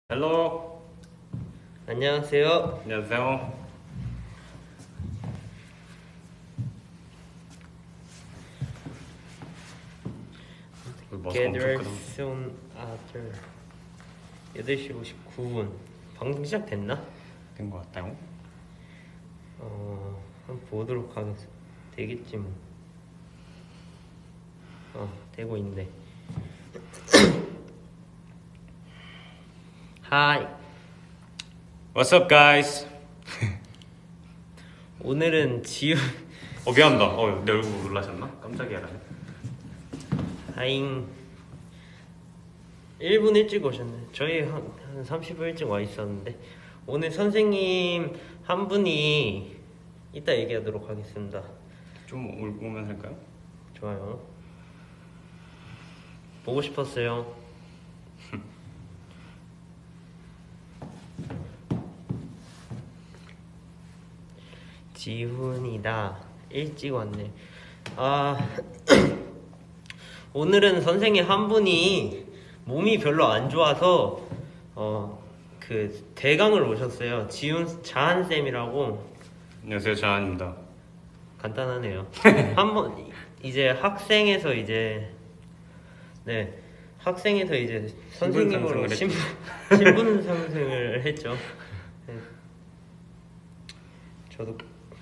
헬로. 안녕하세요. 안녕하세요. Gather soon after 8시 59분. 방송 시작됐나? 된 것 같아요. 한번 보도록 하겠습니다. 되겠지 뭐. 되고 있네. Hi. What's up, guys? 오늘은 지우. 미안합니다. 내 얼굴 놀라셨나? 깜짝이야. 하잉. 1분 일찍 오셨네. 저희 한 30분 일찍 와 있었는데 오늘 선생님 한 분이 이따 얘기하도록 하겠습니다. 좀 오면 할까요? 좋아요. 보고 싶었어요. 지훈이다. 일찍 왔네. 오늘은 선생님 한 분이 몸이 별로 안 좋아서 그 대강을 오셨어요. 자한쌤이라고. 안녕하세요, 자한입니다. 간단하네요. 한번 이제 학생에서 이제 선생님으로 신분 상승을 했죠. 네. 저도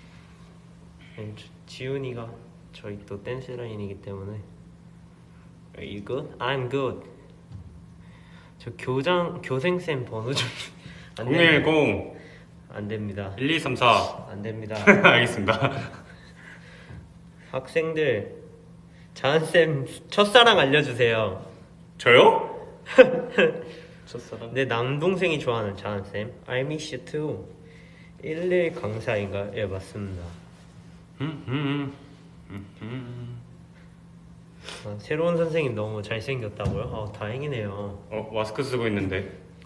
지훈이가 저희 또 댄스 라인이기 때문에. Are you good? I'm good. 저 교생쌤 번호 좀 안 010 안 됩니다. 1234 안 됩니다. 알겠습니다. 학생들 자한쌤 첫사랑 알려주세요. 저요? 첫사랑? 내 남동생이 좋아하는 자한쌤. I miss you too. 11 강사인가? 예, 맞습니다. 새로운 선생님 너무 잘생겼다고요? 다행이네요. 마스크 쓰고 있는데.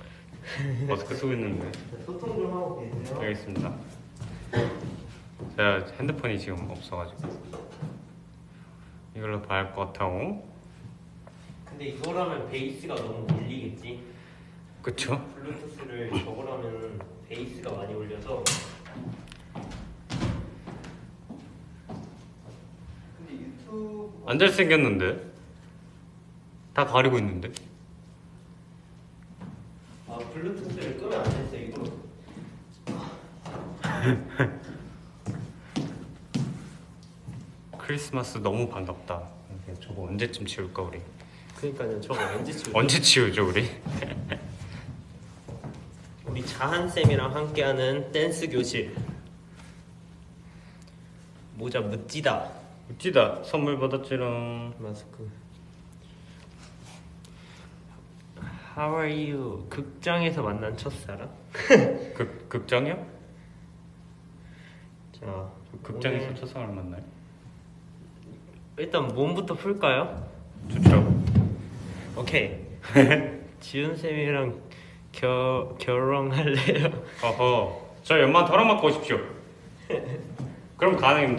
소통 좀 하고 계세요. 알겠습니다. 제가 핸드폰이 지금 없어가지고 이걸로 봐야 할 것 같아요. 근데 이거라면 베이스가 너무 울리겠지? 그쵸? 블루투스를 저거라면 베이스가 많이 울려서. 근데 유튜브 안 잘생겼는데? 다 가리고 있는데? 블루투스를 끄면 안 됐어 이거. 크리스마스 너무 반갑다. 저거 언제쯤 치울까 우리? 그러니까요. 저거 언제 치우죠 우리? 우리 자한쌤이랑 함께하는 댄스 교실. 모자 묻지다. 웃지다. 선물 받았지롱. 마스크. How are you? 극장에서 만난 첫사랑? 극장이요? 자, 극장에서 오늘 첫사랑을 만나요? 일단 몸부터 풀까요? 좋죠. 오케이. 지훈쌤이랑 결혼할래요? 어허. 저 연만 털어맞고 오십시오. 그럼 가능입니다.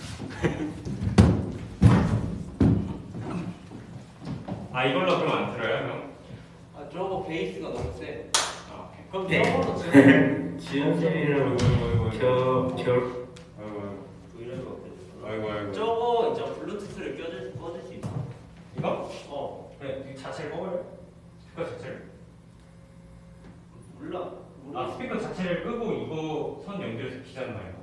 이걸로 그럼 안 틀어요 형? 저거 베이스가 너무 세. 오케이. 그럼 저걸로 지훈쌤이랑 아이고. 저거 이제 블루투스를 꺼질 수 있어. 이거? 그래. 이 자체를 꺼버려? 스피커 자체를? 몰라. 스피커 자체를 끄고 이거 선 연결해서 키잖아요.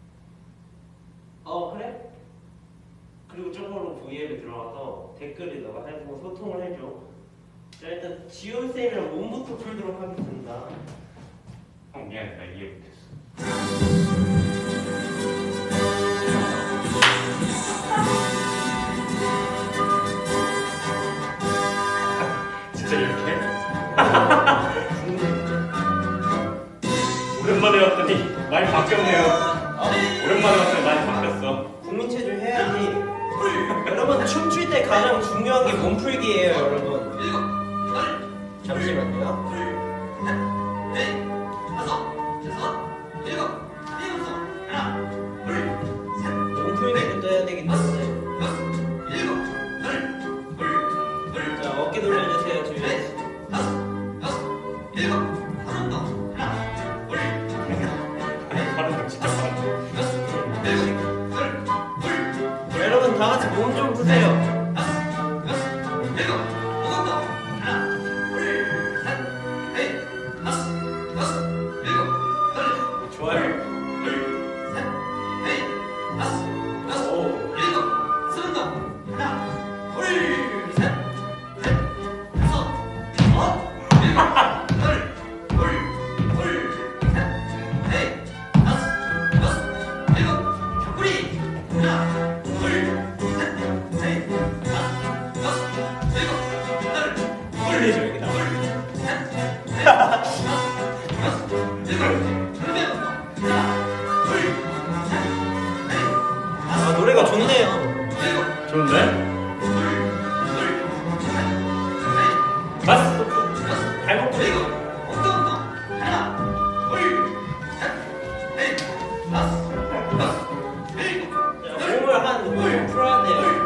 그래? 그리고 저거로 V앱에 들어가서 댓글에다가 해주고 소통을 해줘. 자, 일단 지훈쌤이랑 몸부터 풀도록 하겠습니다. 형 미안해, 나 이해 못했어. 진짜 이렇게? 오랜만에 왔더니 많이 바뀌었네요. 오랜만에 왔더니 많이 바뀌었어. 국민체조 해야지. 여러분, 춤출 때 가장 중요한 게 몸풀기예요, 여러분. 잠시만요. 몸풀기부터 해야 되기 때문에. 자, 어깨 돌려주세요, 주위에. 몸 좀 푸세요. 좋아요. 아, 노래가 좋네요. 좋은데? 맞어. 발목 소리. 몸을 한 5분 풀어야 돼요.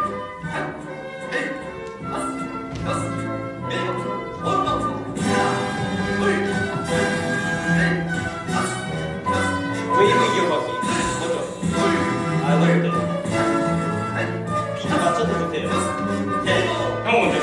웨이브 이어받기. 뭐죠? 아, 그럴 때. 비트 맞춰서 주세요. 네. 형 먼저.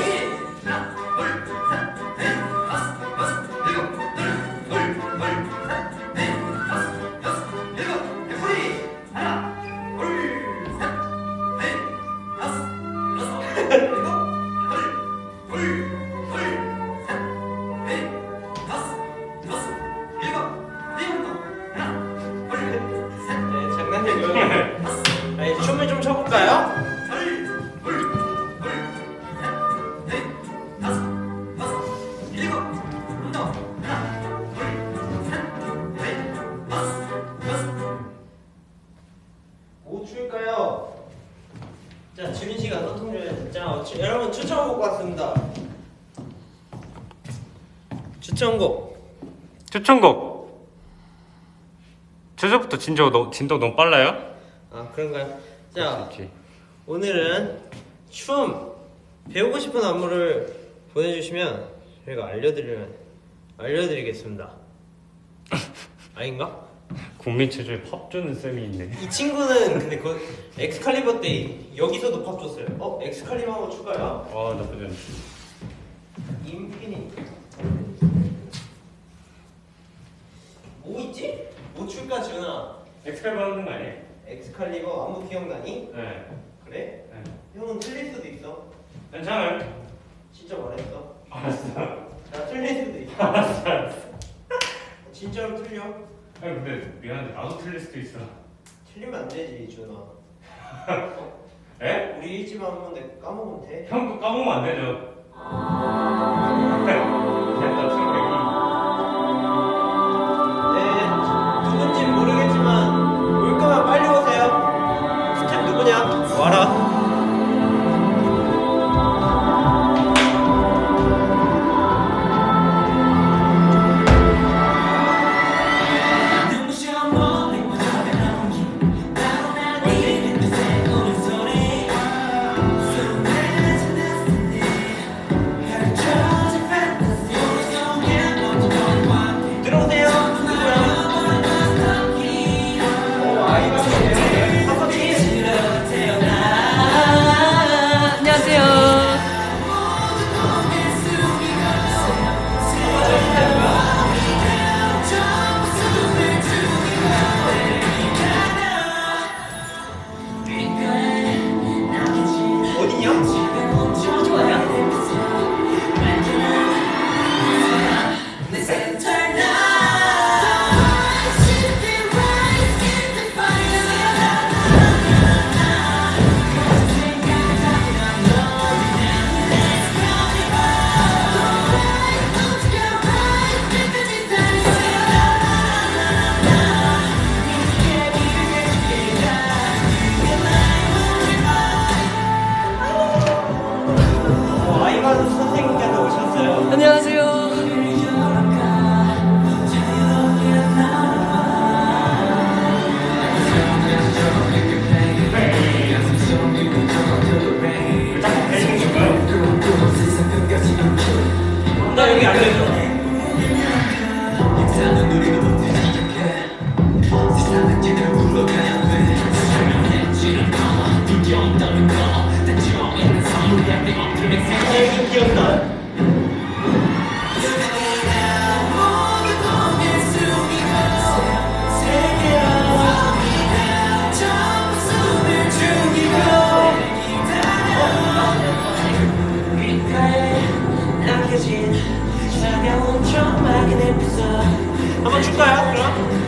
네, 장난이고요. 네, 춤을 좀 춰볼까요? 뭐 출까요? 자, 지민 씨가 소통 좀 해주세요. 자, 여러분 추천곡 왔습니다. 추천곡. 추천곡. 저저부터 진도 너무 빨라요? 아, 그런가요? 자, 그렇지. 오늘은 춤 배우고 싶은 안무를 보내주시면 저희가 알려드리겠습니다. 아닌가? 국민 최초의 팝 주는 쌤이 있네. 이 친구는 근데 그 엑스칼리버 때 여기서도 팝 줬어요. 엑스칼리버 한번 추가요. 아, 나쁘지 않네. 인피니트. 뭐 있지? 뭐 출까 지훈아? 엑스칼리버 하는 거 아니에요? 엑스칼리버 안무 기억나니? 네. 그래? 네. 형은 틀릴 수도 있어. 괜찮아요. 진짜 말했어. 알았어. 나 틀릴 수도 있어. 알았어. 진짜로 틀려? 아니 근데 미안한데 나도 틀릴 수도 있어. 틀리면 안 되지 지훈아. 에? 우리 일집 안무인데 까먹으면 돼? 형 거 까먹으면 안 되죠. 됐다 충분히. 네, 누군지 모르겠지만 올 거면 빨리 오세요. 스텝 누구냐? 와라. 기억나. 한번 줄까요? 그럼?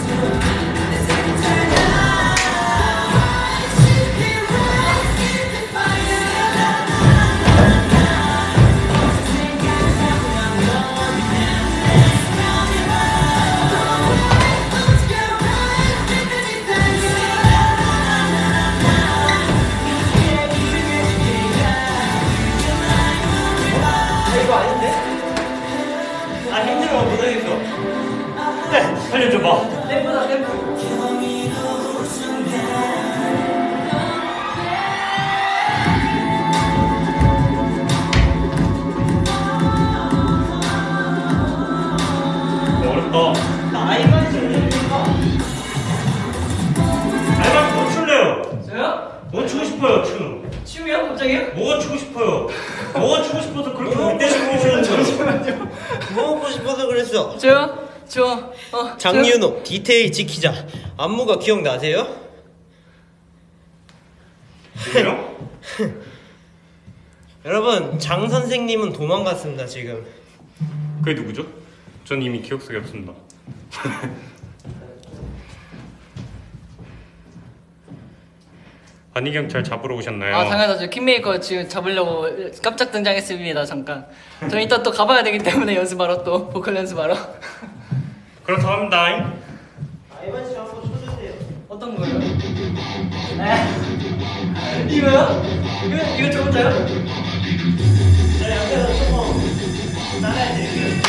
이거 아닌데? 아 힘들어 못하겠어. 네, 살려줘봐. 램프다 램프. 어렵다. 나 아이만 좀 해주니까. 알바 뭐 출래요? 저요? 뭐 추고 싶어요, 춤? 춤이요? 갑자기요? 뭐가 추고 싶어요? 뭐가 추고 싶어서 그렇게 밑대시고 오시는 거예요? 뭐 먹고 싶어서 그랬어. 저요? 장윤호 디테일 지키자. 안무가 기억나세요? 누구요? 여러분 장 선생님은 도망갔습니다 지금. 그게 누구죠? 전 이미 기억 속에 없습니다. 안희경찰 잡으러 오셨나요? 아 당연하죠. 킹메이커 지금 잡으려고 깜짝 등장했습니다. 잠깐. 저 이따 또 가봐야 되기 때문에 연습하러 또 보컬 연습하러. 그렇다고 합니다. 아이만 씨 한번 쳐주세요. 어떤 거요? 이거요? 이거 저 혼자요? 네, 옆에서 조금 나가야 돼.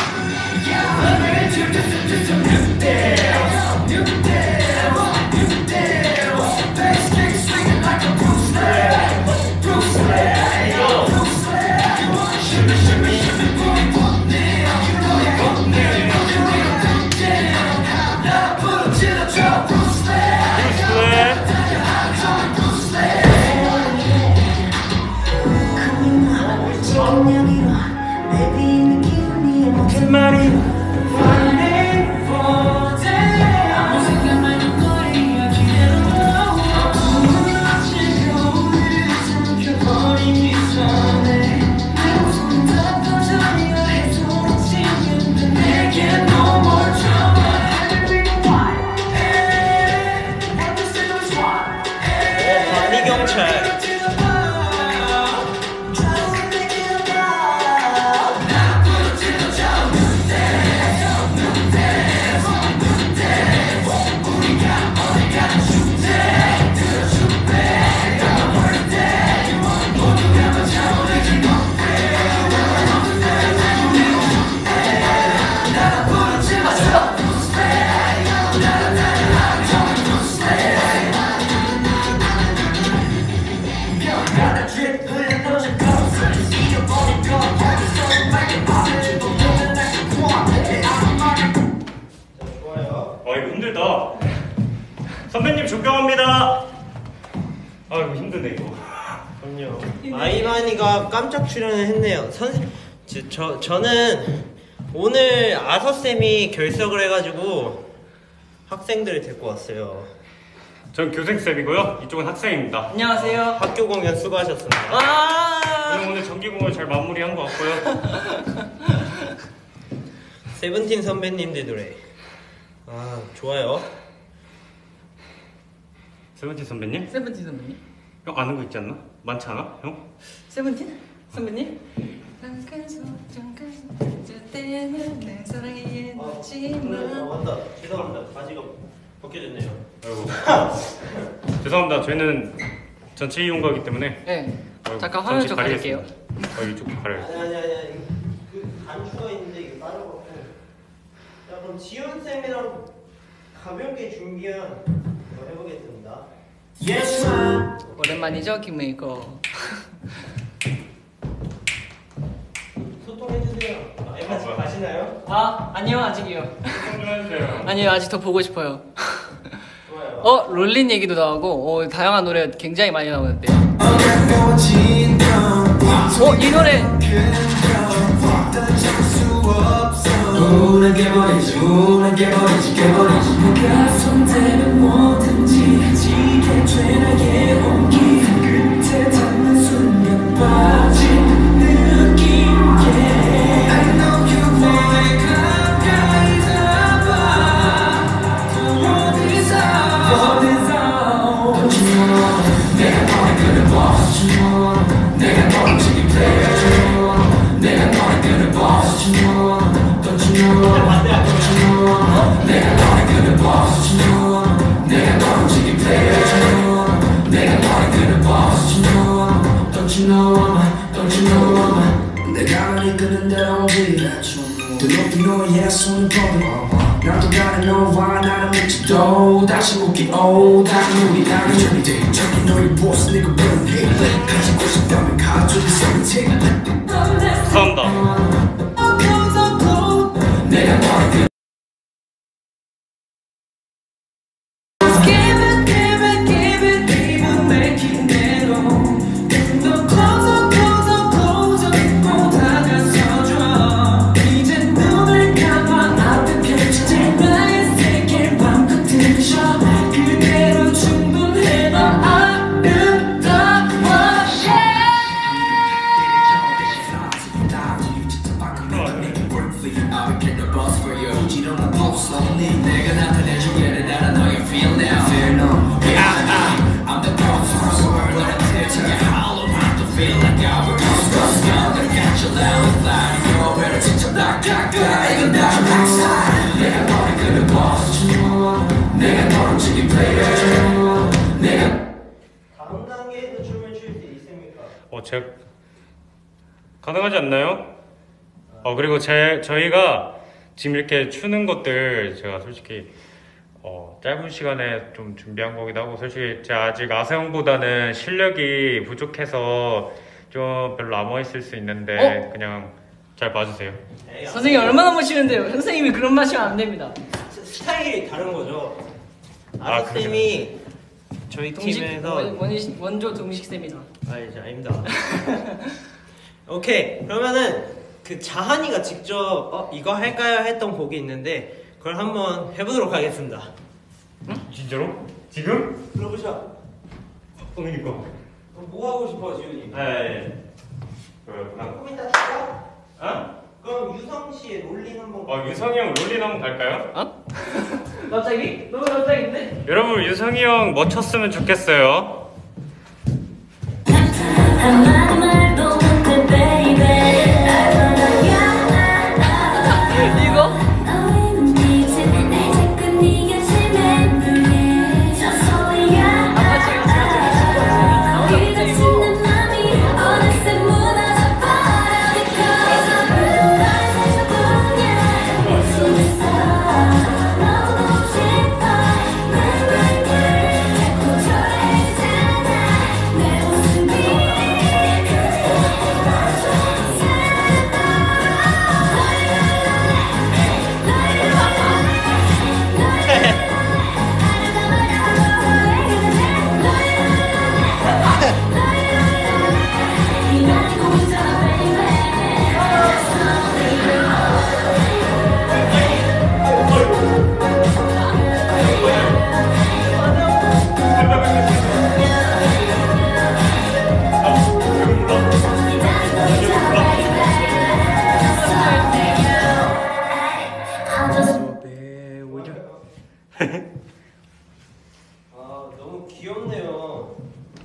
힘들다. 선배님 존경합니다. 아이고 힘드네 이거. 그럼요. 아이만이가 깜짝 출연을 했네요. 저는 오늘 아서쌤이 결석을 해가지고 학생들을 데리고 왔어요. 전 교생쌤이고요. 이쪽은 학생입니다. 안녕하세요. 학교 공연 수고하셨습니다. 저는 오늘 정기공을 잘 마무리한 것 같고요. 세븐틴 선배님들 노래. 아 좋아요. 세븐틴 선배님? 세븐틴 선배님? 형 아는 거 있지 않나? 많지 않아? 형? 세븐틴? 선배님? 저 때는 내 사랑에 놓지마. 맞다. 죄송합니다. 바지가 벗겨졌네요. 아이고. 죄송합니다. 저희는 전체 이용가이기 때문에. 네. 아이고, 잠깐 화면 좀 잠시 가릴게요. 이쪽 가려요. 아니. 그 단추가 있는데 이거 따로 갖고. 자 그럼 지훈 쌤이랑 가볍게 준비한 거 해보겠습니다. Yes, man. 오랜만이죠, 킹메이커. 소통해주세요. 아이만 집 가시나요? 아 아니요 아직이요. 소통 좀 해주세요. 아니요 아직 더 보고 싶어요. 좋아요. 롤린 얘기도 나오고 다양한 노래 굉장히 많이 나오는데. 이 노래 네가 손대면 뭐든지 지게 돼 나의 온기 끝에 닿는 순간 빠진 느낌 yeah. I know you want it 가까이 잡아 또 어디서 Don't you know 내가 너를 끄는 boss Don't you know 내가 너를 지금 play Don't you know 내가 너를 끄는 boss Don't you know Don't you know Don't you know 내가 너를 끄는 boss Don't you know 내가 너를 지금 play Don't you know 내가 너를 끄는 boss Don't you know Don't you know Don't you know 내가 널 이끄는 대로 오지 더 높이 너의 손을 뻗어 나도 다른 너와 나를 묻지도 다시 묻기오 다시 우리 나를 준비돼 저기 너의 보스 내가 변해 가지고 싶다면 가져도 선택 감사합니다. 내가 너를 내가 나타내주기를 나라 너의 feel now Fear no I'm the boss of the world 너를 태우게 hollow I don't feel like I will go 내가 got your loud line You're better 진짜 나 가까이 이건 다 backside 내가 너를 끄는 boss 내가 너를 지금 player 내가 다음 단계에도 춤을 출 수 있습니까? 제가 가능하지 않나요? 그리고 저희가 지금 이렇게 추는 것들 제가 솔직히 짧은 시간에 좀 준비한 거기도 하고 솔직히 제가 아직 아세형보다는 실력이 부족해서 좀 별로 안 멋있을 수 있는데 그냥 잘 봐주세요. 선생님 얼마나 멋있는데요. 선생님이 그런 마시면 안 됩니다. 스타일이 다른 거죠. 아, 아라쌤이 저희 동식 팀에서 원조 동식쌤이다. 이제 아닙니다. 오케이, 그러면은 그 자한이가 직접 이거 할까요 했던 곡이 있는데 그걸 한번 해보도록 하겠습니다. 진짜로? 지금? 들어보자. 그러니까. 뭐 하고 싶어, 지훈이? 그럼 이따 할까? 그럼 유성 씨의 롤링 한번. 유성이 형 롤린 한번 갈까요? 갑자기? 너무 갑자기인데? 여러분 유성이 형 멋졌으면 좋겠어요. 한마디 말도 못해 baby 이거? 너의 눈빛은 내 자꾸 네가 제일 맹물해 저 소리야 그저 씹는 맘이 어느새 무너져 버려 Because 너의 살짝뿐이야 내 속에서 너도 보고 싶어 내 맘을 자꾸 초라해지잖아 내 모습이 너무 귀엽네요.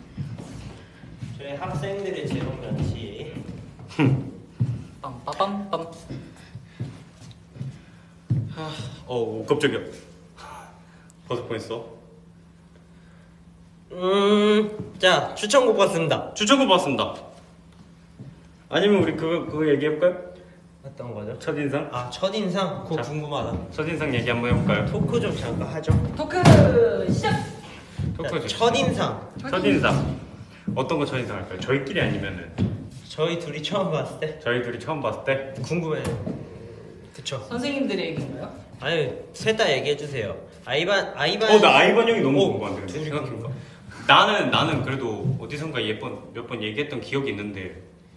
저희 학생들의 재롱잔치. 빰빠빰빰. 깜짝이야. 벗을 뻔했어. 자, 추천곡 봤습니다. 추천곡 봤습니다. 아니면 우리 그거 얘기해볼까요? 어떤 거죠? 첫인상? 첫인상? 그거 자. 궁금하다. 첫인상 얘기 한번 해볼까요? 토크 좀 잠깐 하죠. 토크 시작. 토크 좋죠. 첫인상. 첫인상. 어떤 거 첫인상 할까요? 저희끼리 아니면은 저희 둘이 처음 봤을 때 저희 둘이 처음 봤을 때 궁금해. 그쵸? 선생님들의 얘기인가요? 아니, 셋 다 얘기해 주세요. 아이반. 나 아이반 형이 너무 궁금한데 근데 둘이 생각해보니까 나는 그래도 어디선가 몇 번 얘기했던 기억이 있는데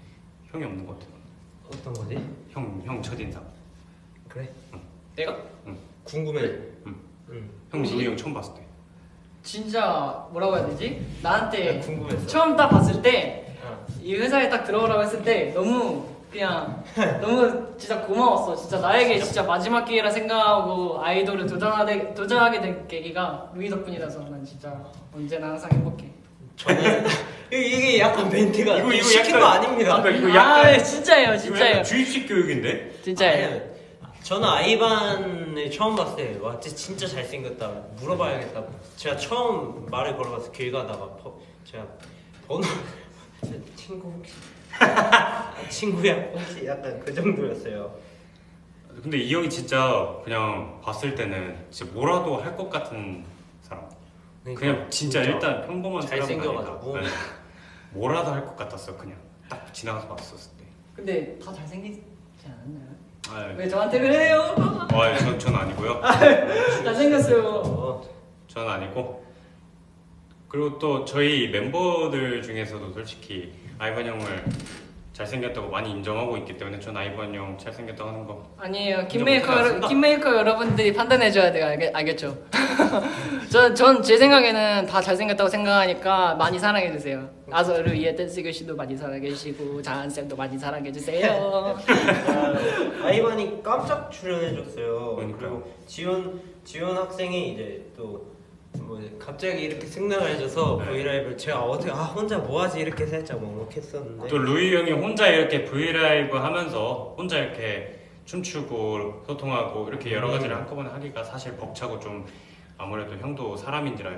형이 없는 것 같아. 어떤 거지? 형 첫인상. 그래? 내가? 궁금해. 형 루이 형 처음 봤을 때. 진짜 뭐라고 해야 되지? 나한테 궁금했어. 처음 딱 봤을 때 이 어. 회사에 딱 들어오라고 했을 때 너무 그냥 너무 진짜 고마웠어. 진짜 나에게 진짜 마지막 기회라 생각하고 아이돌을 도전하게 된 계기가 루이 덕분이라서 난 진짜 언제나 항상 행복해. 저는 이게 약간 멘트가 이거 시킨 약간- 거 아닙니다. 그러니까 이거 약간 아 진짜예요, 이거 진짜예요, 약간 주입식 교육인데? 진짜예요. 아니, 저는 아이반을 처음 봤을 때 와 진짜 잘생겼다 물어봐야겠다. 제가 처음 말을 걸어가서 길 가다가 제가 번호 친구 혹시 친구야 혹시 약간 그 정도였어요. 근데 이 형이 진짜 그냥 봤을 때는 진짜 뭐라도 할 것 같은 사람. 그냥 진짜 일단 평범한 사람은 잘생겨가지고. 아니다. 네. 뭐라도 할 것 같았어. 그냥 딱 지나가서 봤었을 때. 근데 다 잘생기지 않았나요? 아, 왜 저한테 그래요? 전 아니고요. 잘생겼어요. 전 아니고. 그리고 또 저희 멤버들 중에서도 솔직히 아이반 형을 잘생겼다고 많이 인정하고 있기 때문에 전 아이반 형 잘생겼다고 하는 거. 아니에요. 인정 못하지 않습니다. 킴메이커 여러분들이 판단해줘야 돼요. 알겠죠? 전 제 생각에는 다 잘생겼다고 생각하니까 많이 사랑해주세요. 아서를 위해 댄스 교실도 많이 사랑해주시고 자한쌤도 많이 사랑해주세요. 아이반이 깜짝 출연해줬어요. 그러니까요. 그리고 지원 학생이 이제 또 뭐 갑자기 이렇게 승낙해줘서 네. 브이라이브를 제가 어떻게 혼자 뭐하지 이렇게 살짝 먹먹했었는데 또 루이 형이 혼자 이렇게 브이라이브 하면서 혼자 이렇게 춤추고 소통하고 이렇게 여러 가지를 한꺼번에 하기가 사실 벅차고 좀 아무래도 형도 사람인지라요.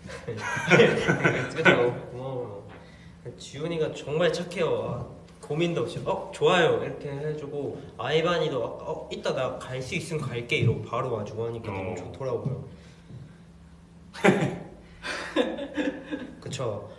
그래서 고마워요. 지훈이가 정말 착해요. 고민도 없이 좋아요 이렇게 해주고 아이반이도 이따 나 갈 수 있으면 갈게 이러고 바로 와주고 하니까 너무 좋더라고요. 그쵸.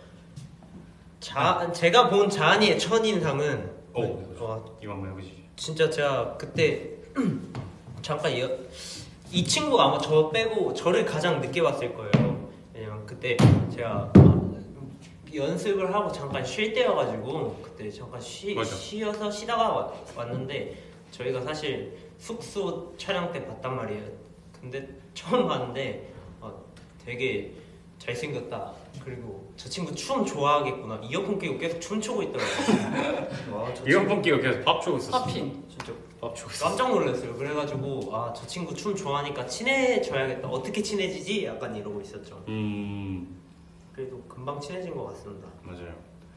제가 본 자한이의 첫인상은 와, 이거 한번 해보시죠. 진짜 제가 그때 잠깐 이 친구가 아마 저 빼고 저를 가장 늦게 봤을 거예요. 왜냐면 그때 제가 연습을 하고 잠깐 쉴 때여가지고 그때 잠깐 쉬어서 쉬다가 왔는데 저희가 사실 숙소 촬영 때 봤단 말이에요. 근데 처음 봤는데 되게 잘생겼다. 그리고 저 친구 춤 좋아하겠구나. 이어폰 끼고 계속 춤추고 있더라고요. 와, 이어폰 끼고 계속 밥 주고 있었어. 팝핀. 진짜 밥 주고 있었어. 깜짝 놀랐어요. 그래가지고 저 친구 춤 좋아하니까 친해져야겠다. 어떻게 친해지지? 약간 이러고 있었죠. 그래도 금방 친해진 것 같습니다. 맞아요.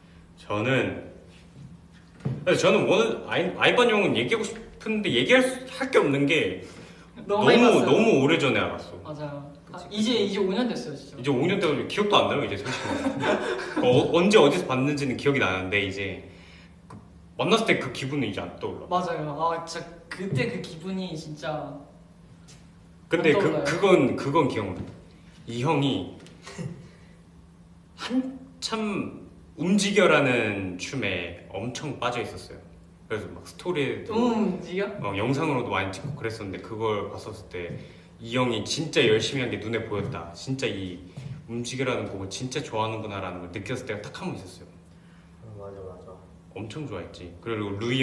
저는 오늘 아이반 형은 얘기하고 싶은데 할 게 없는 게 너무 오래 전에 알았어. 맞아요. 이제 5년 됐어요, 진짜. 이제 5년 돼가지고 기억도 안 나요, 이제 솔직히. 언제 어디서 봤는지는 기억이 나는데 이제 만났을 때 그 기분은 이제 안 떠올라. 맞아요. 진짜 그때 그 기분이 진짜. 근데 안 떠올라요. 그건 기억나. 이 형이 한참 움직여라는 춤에 엄청 빠져 있었어요. 그래서 막 스토리에도 움직여? 영상으로도 많이 찍고 그랬었는데 그걸 봤었을 때 이 형이 진짜 열심히 한 게 눈에 보였다. 진짜 이 움직여라는 곡을 진짜 좋아하는구나라는 걸 느꼈을 때가 딱 한 번 있었어요. 맞아. 엄청 좋아했지. 그리고 루이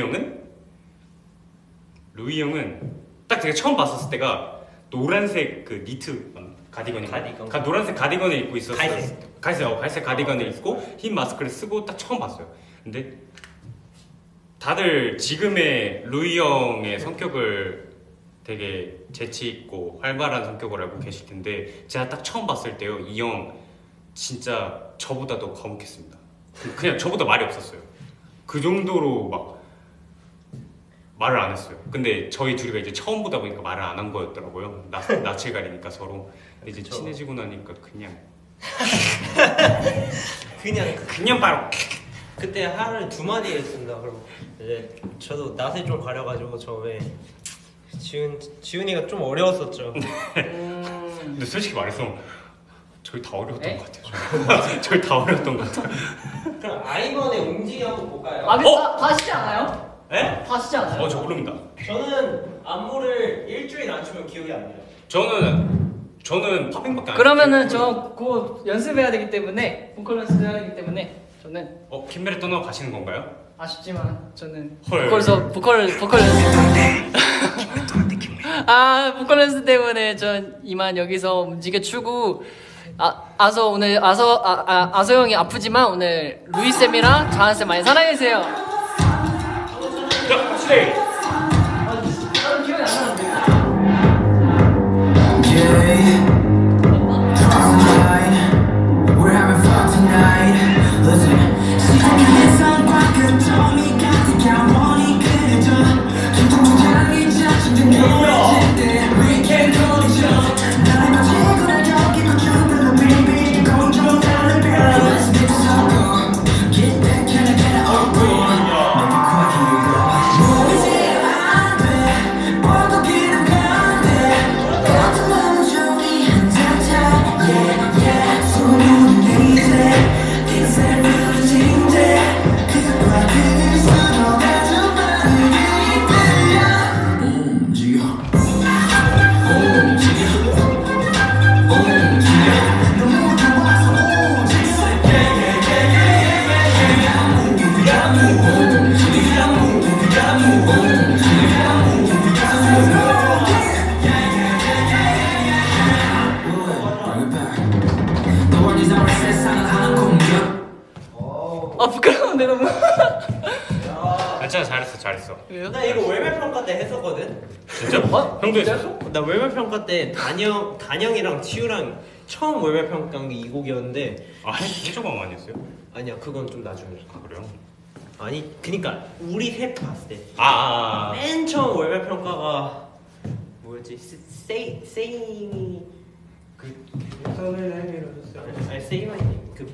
형은 딱 제가 처음 봤었을 때가 노란색 그 니트 가디건. 노란색 가디건을 입고 있었어요. 갈색 가디건을 입고 흰 마스크를 쓰고 딱 처음 봤어요. 근데 다들 지금의 루이 형의 성격을 되게 재치 있고 활발한 성격을 알고 계실 텐데 제가 딱 처음 봤을 때요, 이 형 진짜 저보다 더 거묵했습니다. 그냥 저보다 말이 없었어요. 그 정도로 막 말을 안 했어요. 근데 저희 둘이가 이제 처음 보다 보니까 말을 안 한 거였더라고요. 낯을 가리니까 서로. 근데 이제 그쵸. 친해지고 나니까 그냥 바로 그때 하루에 2마디 했습니다. 그리고 이제 저도 낯을 좀 가려가지고 처음에 지훈이가 좀 어려웠었죠. 근데 솔직히 말해서 저희 다 어려웠던 에? 것 같아요. 저희 다 어려웠던 것 같아요. 그럼 아이번의 움직이 한번 볼까요? 다 하시지 않아요? 네? 다 하시지 않아요? 저 모릅니다. 저는 안무를 일주일 안 추면 기억이 안 나요. 저는 팝핑밖에 안 그러면은 저 그거 연습해야 되기 때문에 보컬 연습해야 되기 때문에 저는 김메리 떠나고 가시는 건가요? 아쉽지만 저는 헐. 보컬 보컬 연습 때문에 전 이만 여기서 움직여 추고 아서 형이 아프지만 오늘 루이 쌤이랑 자한 쌤 많이 사랑해주세요. 자, 확실히. 나는 기억이 안 나는데. We're having fun tonight. Listen, 시작하는 성과 끝점이 같은 영원히 그려져. 긴장이 잦은 노래질 때 we can collision. 나를 가지고 날 엮이고 준비를 baby 공정하는 별. Let's mix up, get back, can I get it all wrong? 내가 quite here, girl. 모이지 않네, 모두 기름 간대. 같은 마음은 종이 한 장차, yeah, yeah. 소문은 이제 인생 루틴인데 그것과 그 서로가 좀 빠르게 이끌려 움직여 너무 좋아서 부끄러운데 너무. 괜찮아, 잘했어. 왜요? 나 이거 월말 평가 때 했었거든. 진짜? 형도 했어? 나 월말 평가 때 단영이랑 지우랑 처음 월말 평가한 게 이 곡이었는데 아, 해줘가 많이 했어요? 아니야 그건 좀 나중에. 아, 그래요? 아니 그니까 우리 셋 봤을 때 아. 맨 처음 월말 평가가 뭐였지? 세이미 그 손을 내밀어줬어요. 아니 세이마님 그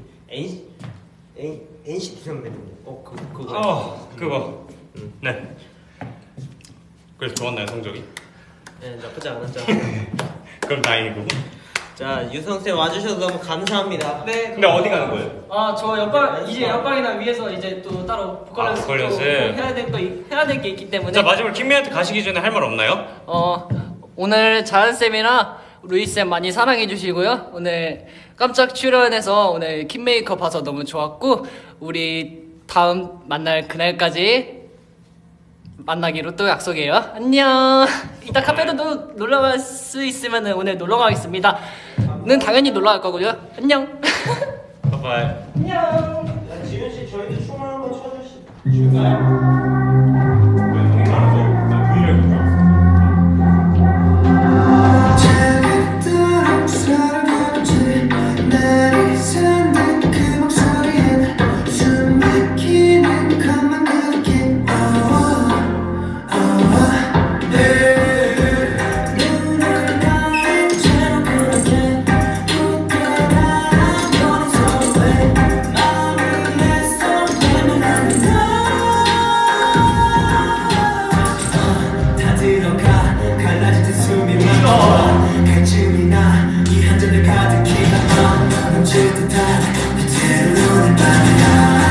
NCT 선배님. 그거. 그거. 응. 네. 그래서 좋았나요, 성적이? 네 나쁘지 않았죠. 그럼 다행이고. 자 유성쌤 와주셔서 너무 감사합니다. 네. 근데 어디 가는 거예요? 저 옆방 이제 옆방이나 위에서 이제 또 따로 보컬 연습 보컬 연습. 해야 될 게 있기 때문에. 자, 마지막으로 킴미한테 가시기 전에 할 말 없나요? 오늘 자은 쌤이랑 루이 쌤 많이 사랑해 주시고요. 오늘 깜짝 출연해서 오늘 킴 메이크업 봐서 너무 좋았고 우리 다음 만날 그날까지 만나기로 또 약속해요. 안녕. 이따 카페도 놀러 갈 수 있으면 오늘 놀러 가겠습니다. 는 당연히 놀러 갈 거고요. 안녕. 바이바이. 안녕. 지윤 씨 저희도 춤을 한번 춰주시. 왜 형이 알아서 나 V를 줄 알았어. 자극도록 서로 가지 날이 새는 그 목소리엔 숨 막히는 것만 그렇게 눈을 감은 채로 그렇게 웃겨나란 너는 서로의 마음을 내서 내면하는 다 들어가 갈라질 듯 숨이 멎어 갈증이나 이 한 잔을 가득히 담아 넘칠 듯한 그대로 눈을 감아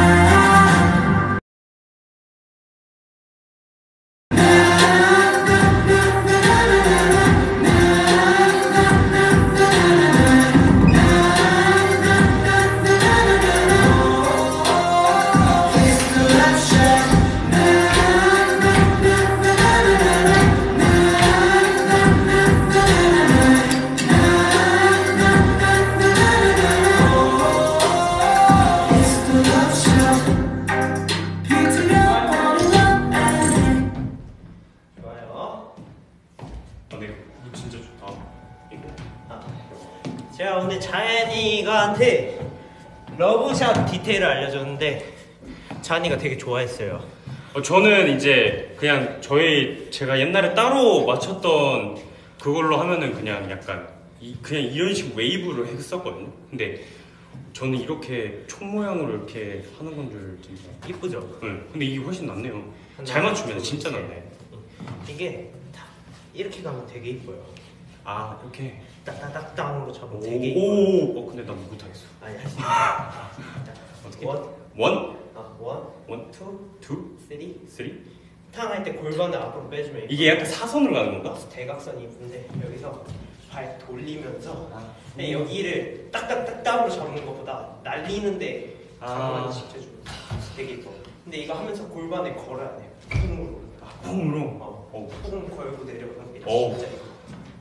좋아요. 네, 이거 진짜 좋다. 이거. 제가 오늘 자연이가한테 러브샷 디테일을 알려줬는데 자연이가 되게 좋아했어요. 저는 이제 그냥 제가 옛날에 따로 맞췄던 그걸로 하면은 그냥 약간 그냥 이런 식 웨이브로 했었거든요. 근데 저는 이렇게 총 모양으로 이렇게 하는 건 줄 진짜. 이쁘죠? 네. 근데 이게 훨씬 낫네요. 잘 맞추면 진짜 낫네. 이게 다 이렇게 가면 되게 이뻐요. 아, 이렇게. 딱딱딱땅으로 잡으면 되게 이뻐요. 오, 근데 난 못하겠어. 아니 할 수 있어. 어떻게? 원, 원? 원, 투, 쓰리. 쓰리? 탕 할 때 골반을 앞으로 빼주면 이게 약간 사선으로 가는 건가? 대각선이 이쁜데 여기서 발 돌리면서 그냥 여기를 딱딱딱땅으로 잡는 것보다 날리는데 아. 가만히 지켜주면 되게 이뻐. 근데 이거 하면서 골반에 걸어야 돼요. 쿵으로. 쿵으로. 쿵 걸고 내려가는 게 어. 진짜 이거.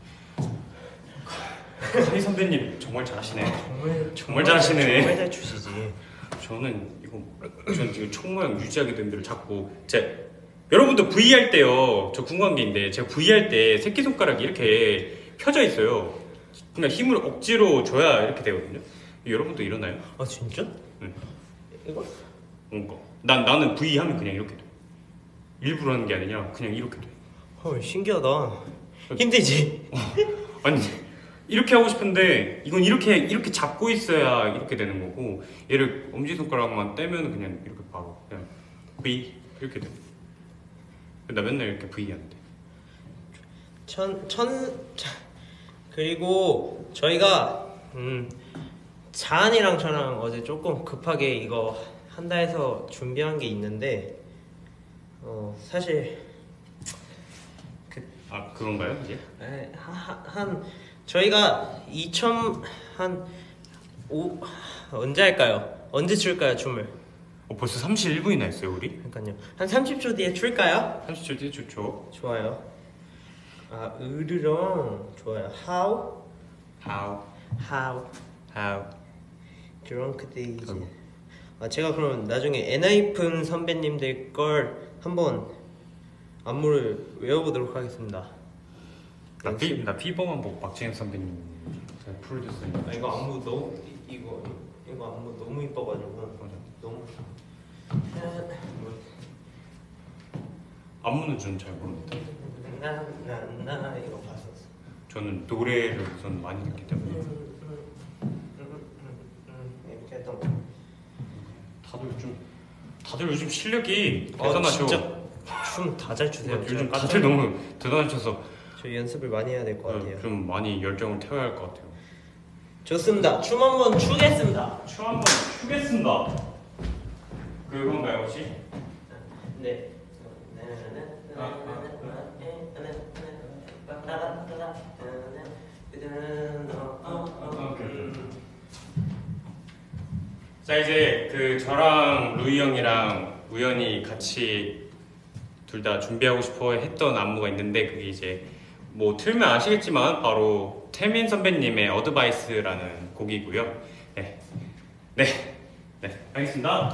카이 선배님 정말 잘하시네. 정말 잘하시네. 정말 잘 추시지. 저는 지금 총 모양 유지하게 된 데를 자꾸 여러분도 V 할 때요. 저 궁금한 게 있는데 제가 V 할 때 새끼 손가락이 이렇게 펴져 있어요. 그냥 힘을 억지로 줘야 이렇게 되거든요. 여러분도 이러나요? 아 진짜? 응. 이거? 뭔가 나는 V 하면 그냥 이렇게 돼. 일부러 하는 게 아니라 그냥 이렇게 돼. 헐 신기하다. 힘들지? 아니 이렇게 하고 싶은데 이건 이렇게 잡고 있어야 이렇게 되는 거고 얘를 엄지손가락만 떼면 그냥 이렇게 바로 그냥 V 이렇게 돼. 나 맨날 이렇게 V 하는데. 그리고 저희가 자한이랑 저랑 어제 조금 급하게 이거 한다 해서 준비한 게 있는데 사실 그런가요 이제? 저희가 언제 할까요? 언제 출까요 춤을? 벌써 31분이나 했어요 우리? 그러니까요. 한 30초 뒤에 출까요? 30초 뒤에 좋죠. 좋아요. 으르렁 좋아요. How drunk days. 제가 그럼 나중에 엔하이픈 선배님들 걸 한번 안무를 외워보도록 하겠습니다. 나 피버만 보고 박진영 선배님 프로듀서님. 이거 안무 이거 안무 너무 이뻐가지고 너무 안무는 저는 잘 모릅니다. 나 이거 봤었어. 저는 노래를 우선 많이 듣기 때문에 이렇게 했던 거. 다들 요즘 실력이 대단하죠. 진짜 춤 다 잘 추세요. 요즘 다들 너무 대단하셔서 저 연습을 많이 해야 될 것 같아요. 좀 많이 열정을 태워야 할 것 같아요. 좋습니다. 춤 한번 추겠습니다. 춤 한번 추겠습니다. 그건가요 혹시? 네. 자 이제 저랑 루이 형이랑 우연히 같이 둘 다 준비하고 싶어 했던 안무가 있는데 그게 이제 뭐 틀면 아시겠지만 바로 태민 선배님의 어드바이스라는 곡이고요. 네, 알겠습니다.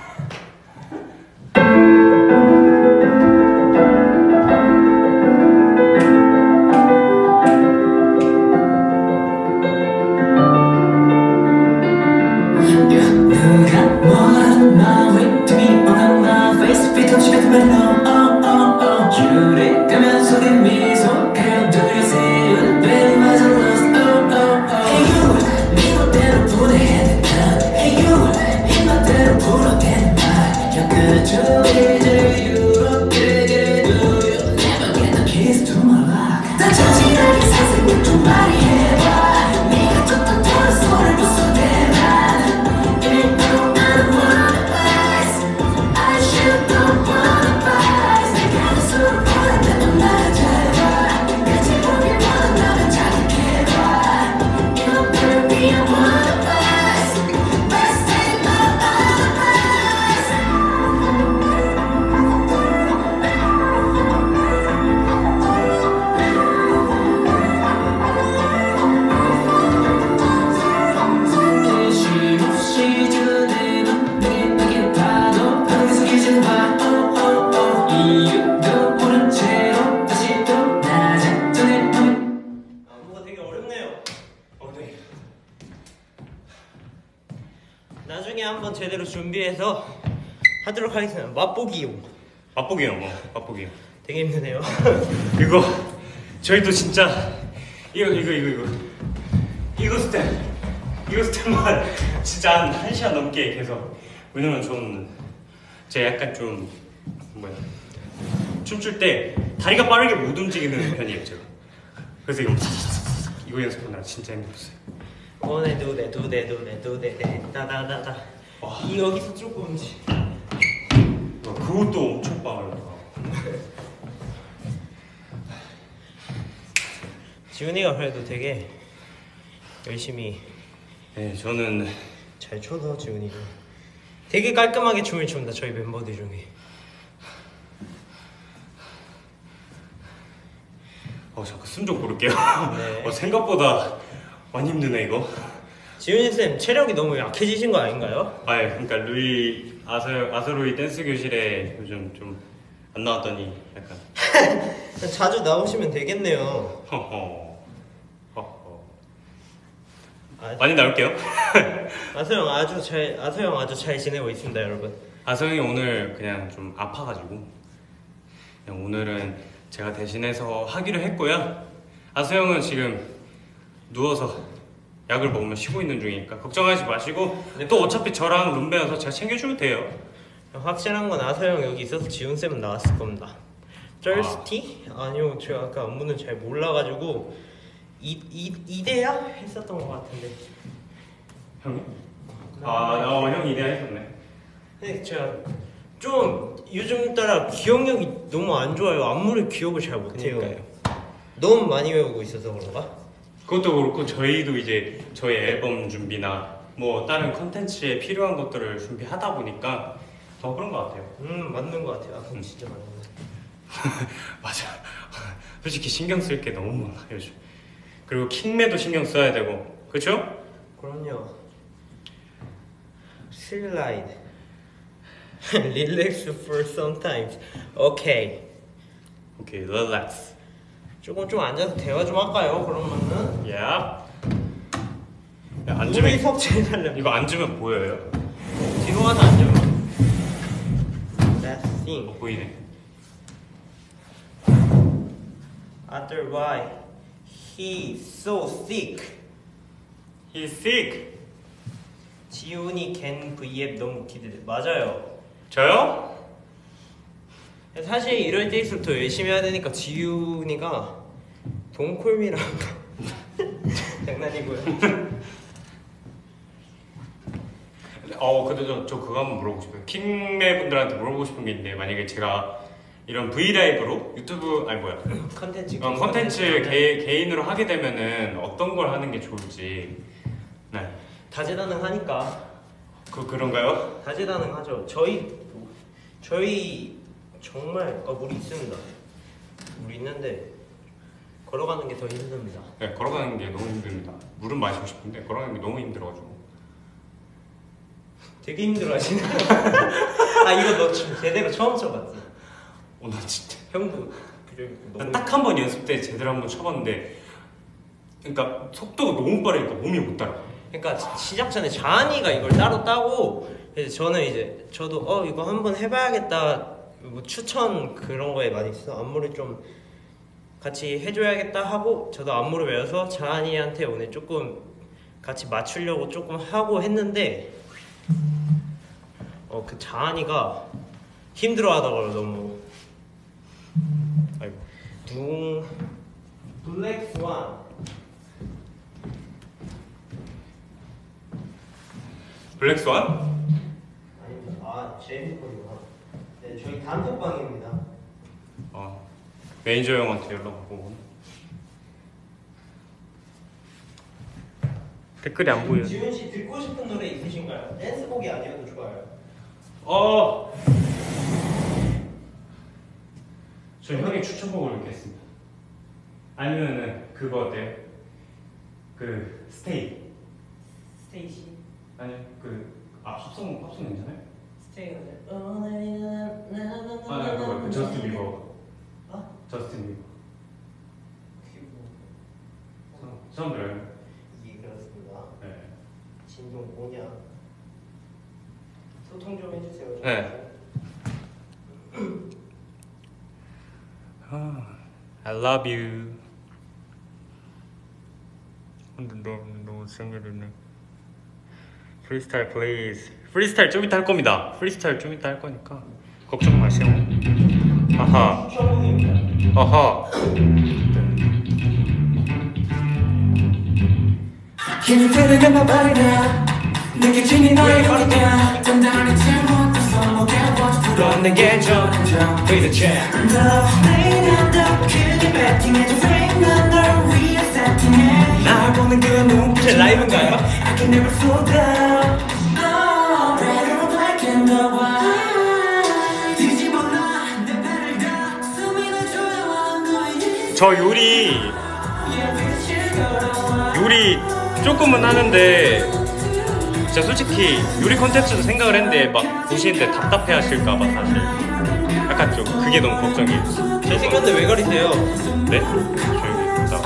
나중에 한번 제대로 준비해서 하도록 하겠습니다. 맛보기용. 맛보기요. 되게 힘드네요. 이거 저희도 진짜 이거 스텝만 진짜 한 1시간 넘게 계속. 왜냐면 제가 약간 좀 춤출 때 다리가 빠르게 못 움직이는 편이에요 제가. 그래서 이거 연습하느라 진짜 힘들었어요. 원에 두대 다다다다. 여기서 조금 그것도 엄청 빠르다. 지훈이가 그래도 되게 열심히 네, 저는 잘 춰서 지훈이가 되게 깔끔하게 춤을 춘다 저희 멤버들 중에. 잠깐 숨 좀 고를게요. 네. 생각보다 많이 힘드네 이거. 지훈이 쌤 체력이 너무 약해지신 거 아닌가요? 그러니까 루이 아서루이 댄스 교실에 요즘 좀 안 나왔더니 약간 자주 나오시면 되겠네요. 허허. 아, 많이 나올게요. 아서영 아주 잘 지내고 있습니다, 여러분. 아서영이 오늘 그냥 좀 아파가지고 그냥 오늘은 제가 대신해서 하기로 했고요. 아서영은 지금 누워서 약을 먹으면 쉬고 있는 중이니까 걱정하지 마시고 또 어차피 저랑 룸메여서 제가 챙겨주면 돼요. 확실한 건 아서영 여기 있어서 지훈 쌤은 나왔을 겁니다. 쩔스티? 아니요, 제가 아까 안무는 잘 몰라가지고 이대야 했었던 것 같은데. 형이? 형 이대했었네. 근데 제가 좀 요즘 따라 기억력이 너무 안 좋아요. 안무를 기억을 잘 못해요. 너무 많이 외우고 있어서 그런가? 그것도 그렇고 저희도 이제 저희 앨범 준비나 뭐 다른 컨텐츠에 필요한 것들을 준비하다 보니까 더 그런 것 같아요. 맞는 것 같아요. 그럼 진짜 맞는 것 같아요. 맞아. 솔직히 신경 쓸 게 너무 많아 요즘. 그리고 킹매도 신경 써야 되고, 그렇죠? 그럼요. 슬라이드. Relax for sometimes. 오케이. 오케이, relax. 조금 좀 앉아서 대화 좀 할까요? 그러면은. 야, 우리 앉으면 섭취해달라고. 이거 앉으면 보여요. 뒤로 가서 앉으면. That's thing. 보이네. After why he's so sick. He's sick. 지훈이 겐 V앱 너무 기대돼. 맞아요. 저요? 사실 이럴 때일수록 더 열심히 해야 되니까 지훈이가 동콜미랑 장난이고요. 근데 저 그거 한번 물어보고 싶어요. 킹매 분들한테 물어보고 싶은 게 있는데 만약에 제가 이런 브이라이브로 유튜브 컨텐츠 개인으로 하게 되면은 어떤 걸 하는 게 좋을지. 네. 다재다능하니까. 그런가요? 다재다능하죠. 저희 정말 물이 있습니다. 물이 있는데 걸어가는 게 더 힘듭니다. 네, 걸어가는 게 너무 힘듭니다. 물은 마시고 싶은데 걸어가는 게 너무 힘들어가지고. 되게 힘들어하시네. 이거 너 제대로 처음 쳐봤지? 나 진짜. 형도 너무 딱 한 번 연습 때 제대로 한번 쳐봤는데, 그러니까 속도가 너무 빠르니까 몸이 못 따라. 그러니까 시작 전에 자한이가 이걸 따로 따고, 그래서 저는 저도 이거 한번 해봐야겠다. 뭐 추천 그런 거에 많이 있어. 안무를 좀 같이 해줘야겠다 하고 저도 안무를 외워서 자한이한테 오늘 조금 같이 맞추려고 조금 하고 했는데 그 자한이가 힘들어하다가 너무 블랙 스완. 블랙스완? 아닙니다. 제이미콜이구나. 네, 저희 단톡방입니다. 매니저 형한테 연락하고. 댓글이 안 보여요. 지훈 씨 듣고 싶은 노래 있으신가요? 댄스곡이 아니어도 좋아요. 저 형의 추천곡을 읽겠습니다. 아니면은 그거 어때요? 스테이. 스테이시. 아니 합성 괜찮아요? 스테이가 그거 저스틴 비버. 저스틴 비버. 처음 들어요? 이게 그렇습니다. 네. 진동 뭐냐? 소통 좀 해주세요. 네. I love you. 근데 너무 생각이네. 프리스타일 플레이즈. 프리스타일 좀 이따 할 겁니다. 프리스타일 좀 이따 할 거니까 걱정 마세요. 아하. 추천곡입니다. 아하. Can you feel it in my body now? 느껴지니 너의 거리가 단단하지 못해서 못 깨워줘 너는 괜찮아. Play the jam. 내가 더 크게 배팅해줘 Frame 널 위해 세팅해 날 보는 그 눈빛 라이브인가요? I can never slow down No, better like it 저 요리 조금은 하는데 진짜 솔직히 요리 컨텐츠도 생각을 했는데 막 보시는데 답답해 하실까봐 사실 약간 좀 그게 너무 걱정이에요. 잘생겼는데 왜 가리세요? 네? 조용히 있다.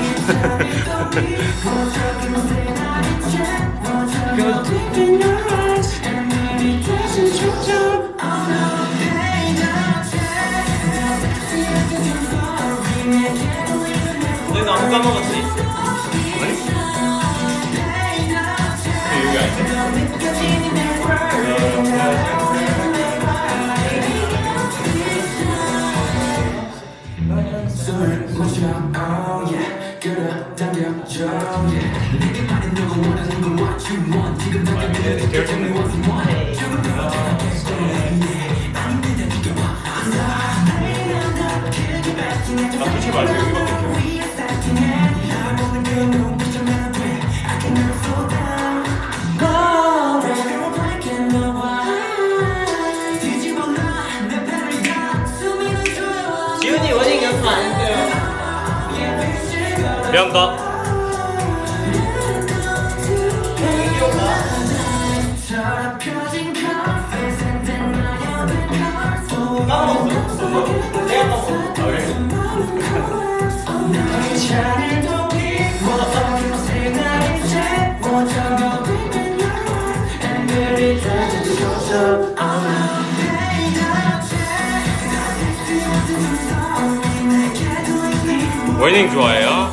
너희가 안 까먹었지? 여기 아닌데? 숨을 멈춰 oh yeah 끌어당겨줘 yeah 내게 말해 너가 원하는 건 what you want 지금 당장 그대로 결정해 what you want 조금 더 아 솔직히 말해서 여기밖에 없어요. 지훈이 워닝 연습 안 했어요. 미안합니다. 까먹었어. 내가 까먹었어. 아 그래? 워닝 좋아해요?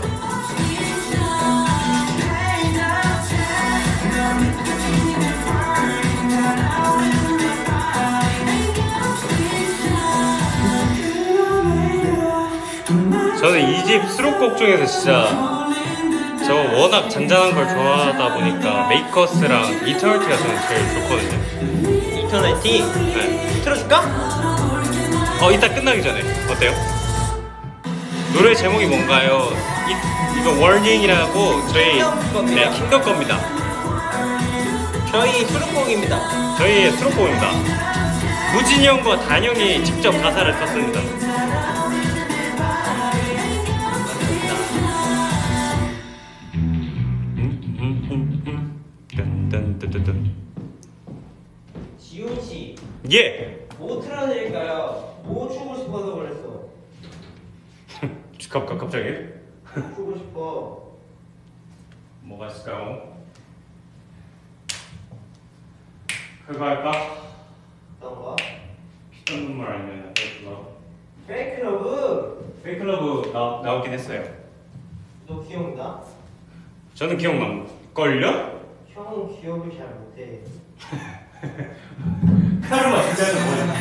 저는 이 집 수록곡 중에서 진짜 저 워낙 잔잔한 걸 좋아하다 보니까 메이커스랑 이터널티가 저는 제일 좋거든요. 이터널티 네. 틀어줄까? 이따 끝나기 전에 어때요? 노래 제목이 뭔가요? 이거 워닝이라고 저희 킹덤 겁니다. 네, 킹덤 겁니다. 저희 수록곡입니다. 저희의 수록곡입니다. 무진이 형과 단영이 직접 가사를 썼습니다. 지훈 씨, 예! 뭐 틀어드릴까요? 뭐 추고 싶어서 그랬어. 갑자기? 추고 싶어. 뭐가 있을까요? 그거 할까? 어떤 거? 피땀 눈물 아니면 페이클러브? 페이크러브. 페이클러브 나오긴 했어요. 너 기억나? 저는 기억날걸요? 형은 기억을 잘 못해. 카르마 진짜는 뭐야?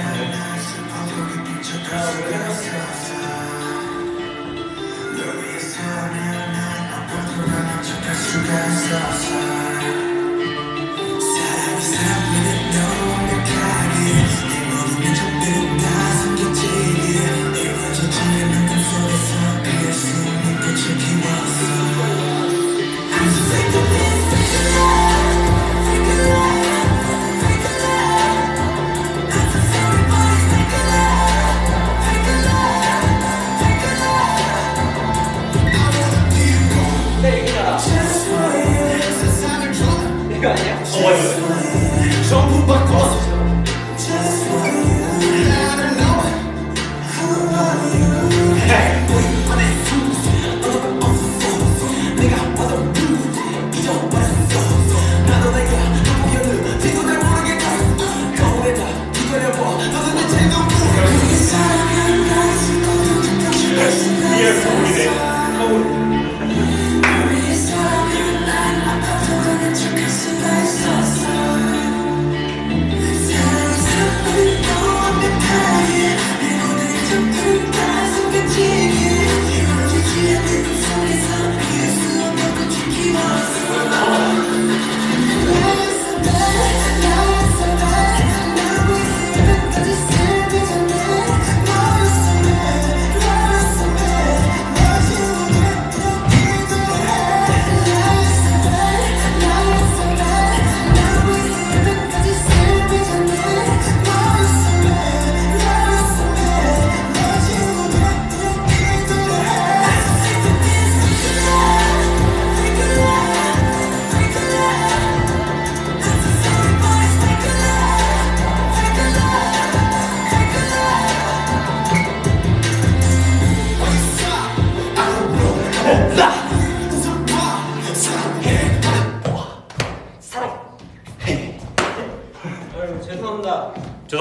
이거 아니야? 맞아요. 전부 바꿔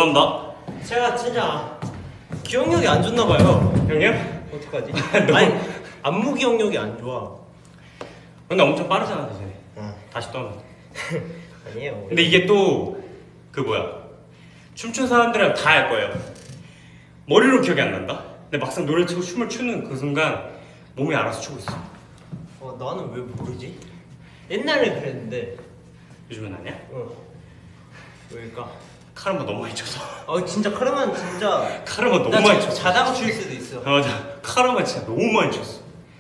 죄송합니다. 제가 진짜 기억력이 안 좋나 봐요. 형님? 어떡하지? 너무- 아니 안무 기억력이 안 좋아. 근데 엄청 빠르잖아 대신에. 아. 다시 떠나. 아니에요. 근데 이게 또 그 뭐야 춤춘 사람들은 다 알 거예요. 머리로 기억이 안 난다. 근데 막상 노래 치고 춤을 추는 그 순간 몸이 알아서 추고 있어. 나는 왜 모르지? 옛날에 그랬는데. 요즘은 아니야? 왜일까? 카르마 너무 많이 쳐서. 진짜 카르만 진짜. 카르마 너무 나 많이 쳤어. 자다가 출 수도 있어. 맞아. 카르마 진짜 너무 많이 쳤어.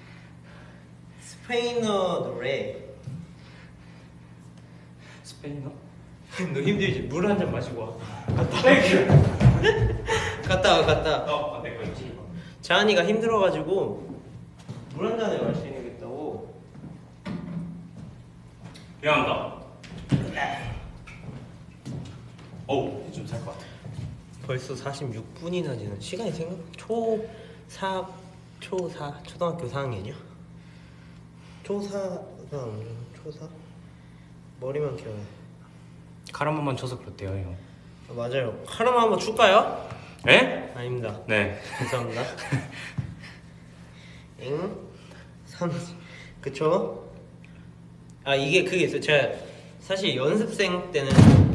스페인어 노래. 스페인어? 너 힘들지? 물 한 잔 마시고 와. 땡큐. 갔다 와. 내 거지. 자한이가 힘들어가지고 물 한 잔을 마시겠다고. 미안합니다. 어우 좀 살 것 같아. 벌써 46분이나 지난 시간이 생각 초사 초등학교 4학년이요? 초사 머리만 기억해. 카르마만 쳐서 그렇대요 형. 맞아요. 카르마 한번 줄까요? 에? 아닙니다. 네. 죄송합니다. 그쵸? 이게 그게 있어요. 제가 사실 연습생 때는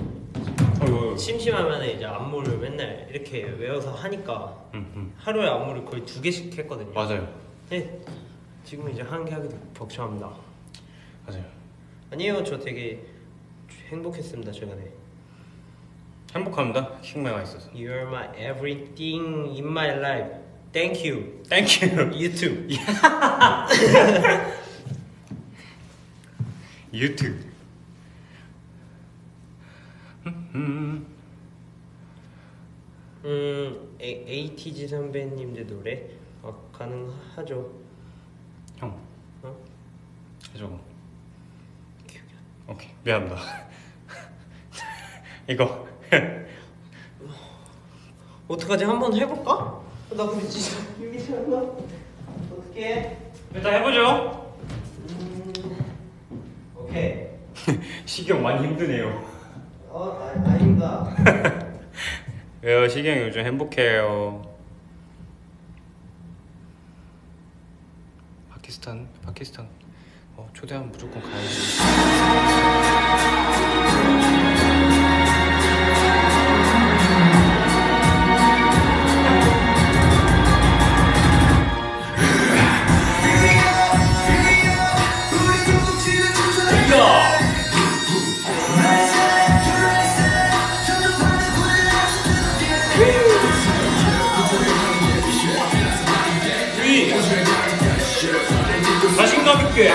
심심하면 이제 안무를 맨날 이렇게 외워서 하니까 하루에 안무를 거의 2개씩 했거든요. 맞아요. 네. 지금 이제 한 개 하기도 벅참합니다. 맞아요. 아니에요. 저 되게 행복했습니다 최근에. 행복합니다. 킹메가 있어서. You're my everything in my life. Thank you. 땡큐. You too. 유튜브. ATG 선배님들 노래 가능하죠? 형. 어? 해줘. 오케이. 미안합니다. 이거. 어떡하지? 한번 해볼까? 나 근데 진짜 힘이 안 나. 어떡해? 일단 해보죠. 오케이. 시경 많이 힘드네요. 아닙니다. 왜요? 시경 요즘 행복해요. 파키스탄. 초대하면 무조건 가야지. 자신감 있게.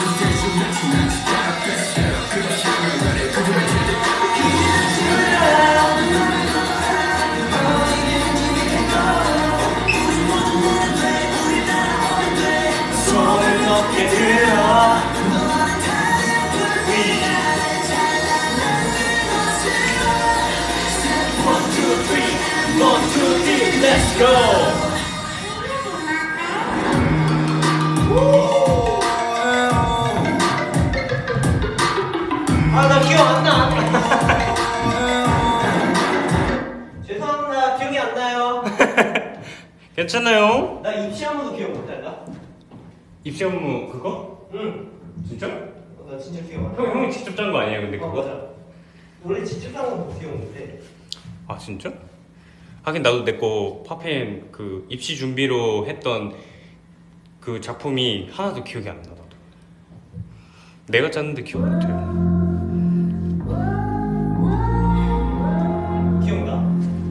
손을 높게 들어. One, two, three, let's go. 나 기억 안 나. 죄송합니다. 기억이 안 나요. 괜찮아요. 나 입시 안무도 기억 못 한다. 입시 업무 그거? 응. 진짜? 나 진짜 기억 안 나. 형이 직접 짠 거 아니에요, 근데 그거? 맞아. 원래 직접 짠거 기억 못해. 아 진짜? 하긴 나도 내 거 파펜 그 입시 준비로 했던 그 작품이 하나도 기억이 안 나. 나도 내가 짰는데 기억 못해요. 기억나?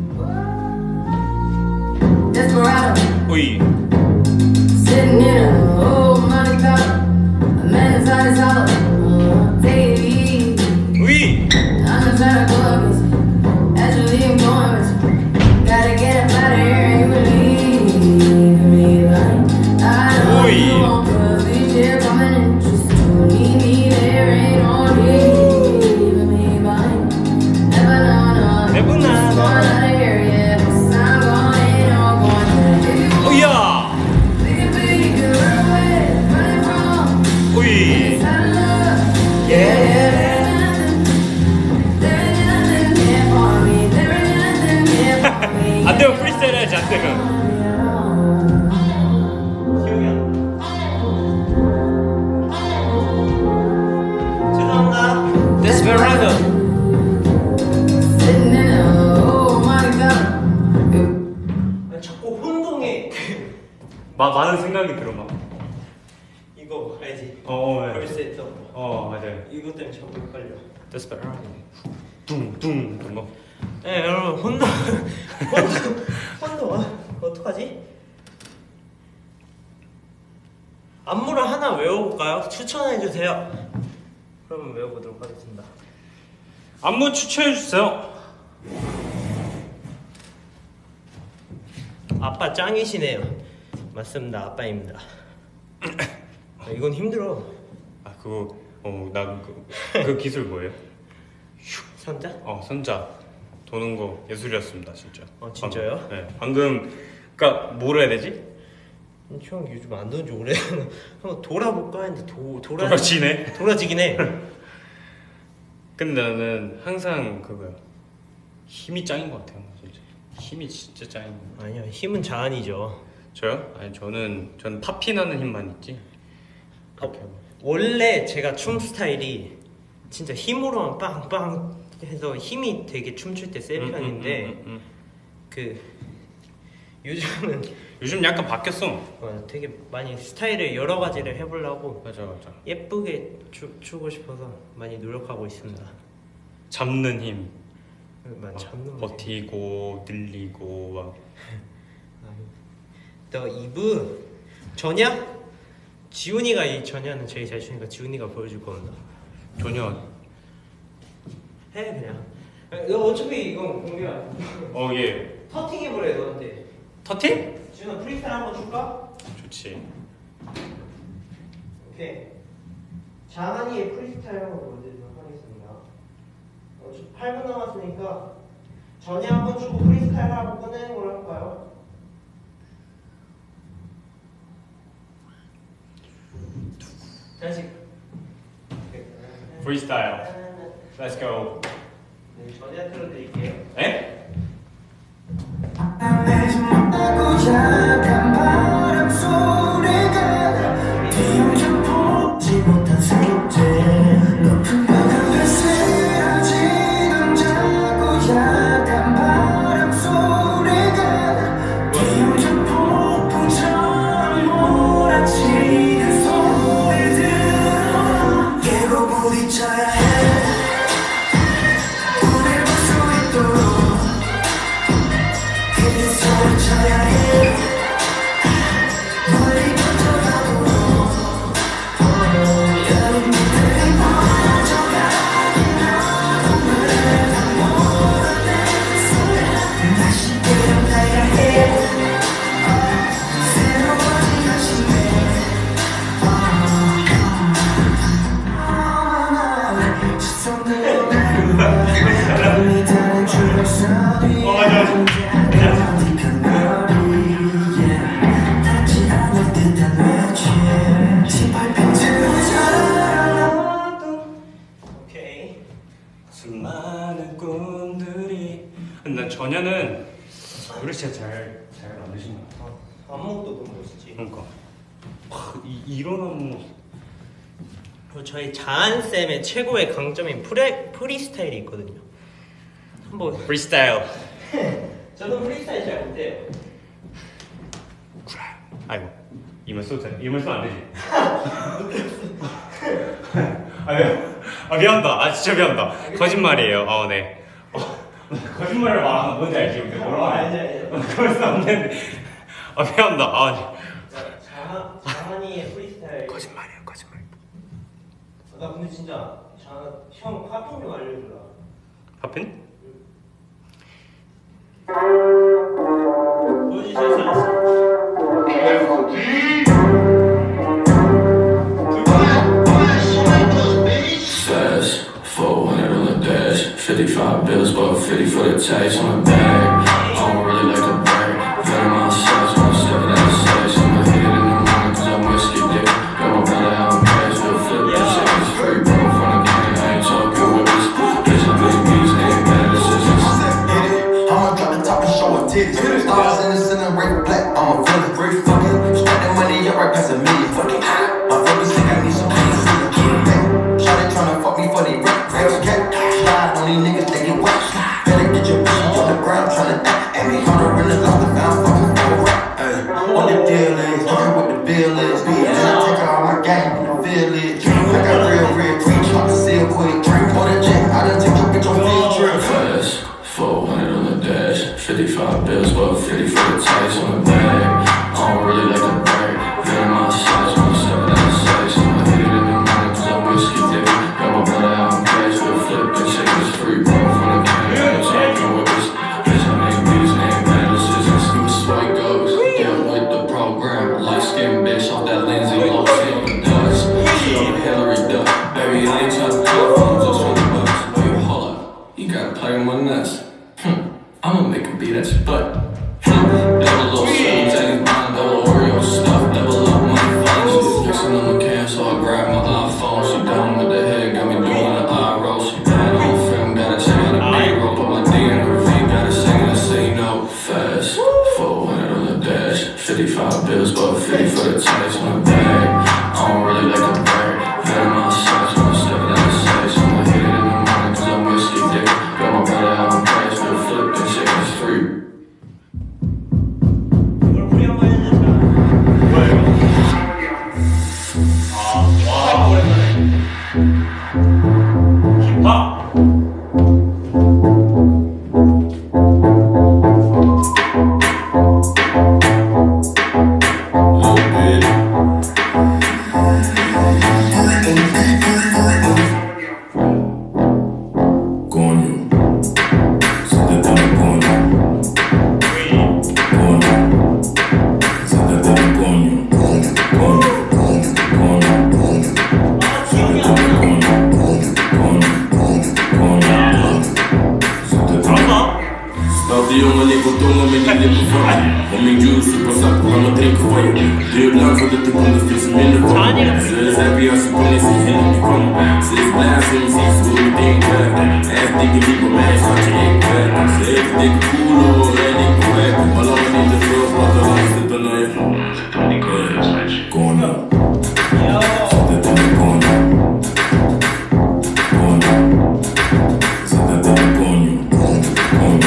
Desperado, 오이. sitting in a old money cup. A man inside his hollow. Take it easy. 오이. I'm not trying to go against you. Actually, I'm going with you. Gotta get up out of here and you believe me, but I know you won't, 'cause each year coming in just to leave me there ain't no leaving me behind. Never know, no. Never know, no. Going out of here, yeah, 'cause I'm going, ain't no going. If you want 오야. Desperado. Sitting in a oh my god. 자꾸 혼동해. 많은 생각이 들어 막. 이거 알지? 네. 벌써 했던 거. 맞아요. 이것 때문에 자꾸 헷갈려. Desperado. 둥둥 그런 거. 네 여러분 혼동 어떡하지? 안무를 하나 외워볼까요? 추천해주세요. 그러면 외워보도록 하겠습니다. 안무 추천해 주세요. 아빠 짱이시네요. 맞습니다. 아빠입니다. 이건 힘들어. 아 그거 그 기술 뭐예요? 선자? 선자 도는 거 예술이었습니다 진짜. 진짜요? 방금. 네 방금 그러니까 뭐라 해야 되지? 형 요즘 안 도는 지 오래. 한번 돌아볼까 했는데 돌아지네. 돌아지긴 해. 근데 나는 항상 그거야. 힘이 짱인 것 같아요 진짜. 힘이 진짜 짱인 것 같아요. 아니요 힘은 자한이죠. 저요? 아니 저는 파피 나는 힘만 있지. 그렇게 하고. 원래 제가 춤 스타일이 진짜 힘으로만 빵빵 해서 힘이 되게 춤출 때 센 편인데 그 요즘 약간 바뀌었어. 되게 많이 스타일을 여러 가지를 해보려고 맞아. 예쁘게 추고 싶어서 많이 노력하고 있습니다. 잡는 힘. 잡는 버티고 늘리고 막. 너 이브 전야? 지훈이가 이 전야는 제일 잘 추니까 지훈이가 보여줄 겁니다. 전혀. 해 그냥. 너 어차피 이건 공개야. 예. 터팅 해보래 너한테. 터팅? 지훈아 프리스타일 한번 줄까? 좋지. 오케이. 장한이의 프리스타일 한번 보여드리도록 하겠습니다. 8분 남았으니까 전에 한번 주고 프리스타일 하고 끝내는 걸로 할까요? 다시. 프리스타일. Let's go. 네, 전에 틀어드릴게요. 에? 약한 바람 소리가 뒤엉켜 보지 못한 숙제 높은 벽 앞에 쓰러지던 자꾸 약한 바람 소리가 뒤엉켜 폭풍처럼 몰아치는 소리 들어 깨고 부딪혀야 해 오늘 볼수 있도록 소리쳐야 해 멀리 던져가고 여름들이 퍼져가기면 오늘 다 몰아내는 소리 다시 깨어나야 해 새로워진 아침에 시선들로 나를 다른 줄서리 오케이. 수많은 꿈들이. 난 전혀는 노래 진짜 잘 만드신 것 같아. 안무도 너무 멋있지. 그러니까 이런 안무. 그리고 저희 자한쌤의 최고의 강점인 프리스타일이 있거든요. 한번. 프리스타일. 저는 프리스타일 잘 못해요. 아이고 이말 써도 돼? 이말 쓰면 안 되지. 미안하다. 진짜 미안하다. 거짓말이에요. 네. 거짓말을 말하면 뭔지 알지? 근데 뭐라고 알지. 그럴 수 없는데. 미안하다. 자한이의 프리스타일. 거짓말이에요. 거짓말. 나 근데 진짜 형 파핀 좀 알려주라. 파핀? 보여주실 수 있어? Fast, 400 on the dash 55 bills, but 50 for the tax on the bag. I don't really like to brag. Got my shots when I'm stepping out of sight. I'ma hit it in the morning cause I'm whiskey dick. Got my brother out in cash, we'll flip that shit. It's free, bro, from the gang. I ain't talking with this. Bitch, I'm big beats, ain't bad decisions. I'ma drop the top and show her titties. Stars in the center, red black, I'ma feel it. Rich fucking, stack that money up right past a million. Fucking, my focus think I need some peace. Shawty tryna fuck me for the rap. shit lit. I got real quick, try to see it quick. Drink on the jet, I done took your bitch on field trip. Fast, 400 on the dash, 55 bills, but 50 for the tights on the bag. I don't really like the brag, getting my size, when I step out the size. I hit it in the morning, cause I'm whiskey dick. Got my brother out in cash, with a flip and shake this free, bro, from the can. So I can whip this, bitch, I make beats, name balances, and see what swag goes. Deal with the program, light skin bitch, off that Lindsay Lohan on the dust. She on Hillary Duff, baby, I ain't tryna talk, I'm just for the bucks. Wait, hold up, you gotta play with my nuts. I'ma make a beat at your butt. Double 07, James Bond, double Oreo stuff, double up my phone. She's fixing on the cam, so I grab my iPhone. She down with the head, got me doing an eye roll. She bad on film, gotta check out a B-roll. Put my D in her V, gotta sing and say no. Fast, 400 on the dash, 55 bills, but 50 for the tights on the bag. I don't really like the brag, getting my size when I step out the size. I'ma hit it in the morning, cause I'm whiskey dick. Got my brother out in cash, with a flip and shake this free. 우리 한번 해주자. 뭐예요? 와 힙합. Die jongen, ik wil tongen met die lippen van je. Om mijn juice, ik was zak, laat me drinken van je. Duurt lang voordat ik kom, dus is minder van me. Ze is happy als ze kon, is ze heel niet komen. Ze is blij als ze me ziet, ze wil meteen werken. Hij is dikke niet bij mij, schatje, ik werk. Ze heeft dikke koelo en ik wil werken. Maar laat me niet te veel, want dan is het dan aan je. Zit dan niet goed, meisje. Kom nou. Zit het in de konjo. Konjo. Zit het in de konjo. Konjo.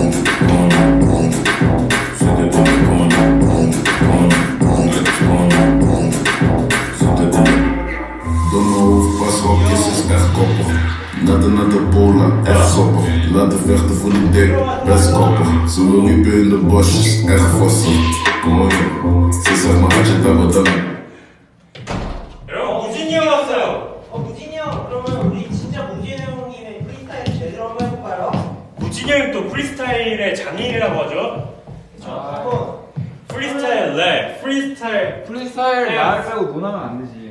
Naar de bola, echt grappig. Laten vechten voor die dik, best grappig. Ze wil wiepen in de bosjes, echt vassen. Kom op, ze zegt maar had je dat wat dan. 여러분 무진이 형 왔어요. 무진이 형, 그러면 우리 진짜 무진이 형님의 프리스타일 제대로 한번 해볼까요? 무진이 형이 또 프리스타일의 장인이라고 하죠. 한번. 프리스타일 랩, 프리스타일. 프리스타일 말 빼고 논하면 안 되지.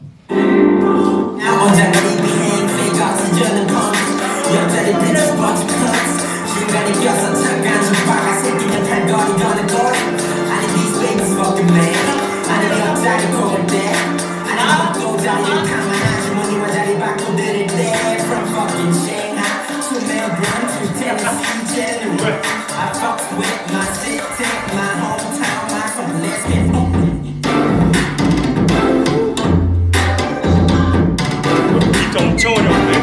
원장님이 비행 페이가 쓰려는 건 옆자리 빈스 버즈 컷 중간에 껴서 잠깐 좀 박아 새끼면 탈거리 거는 거리 아니 these babies fucking man 아니 옆자리 고를 때 아니 또 자리를 가만하지 뭐니와 자리 바꿔드릴 때 From fucking Shanghai to Melbourne to Tennessee January I fucked with my city, my hometown, my from lesbian 엄청 어려운데?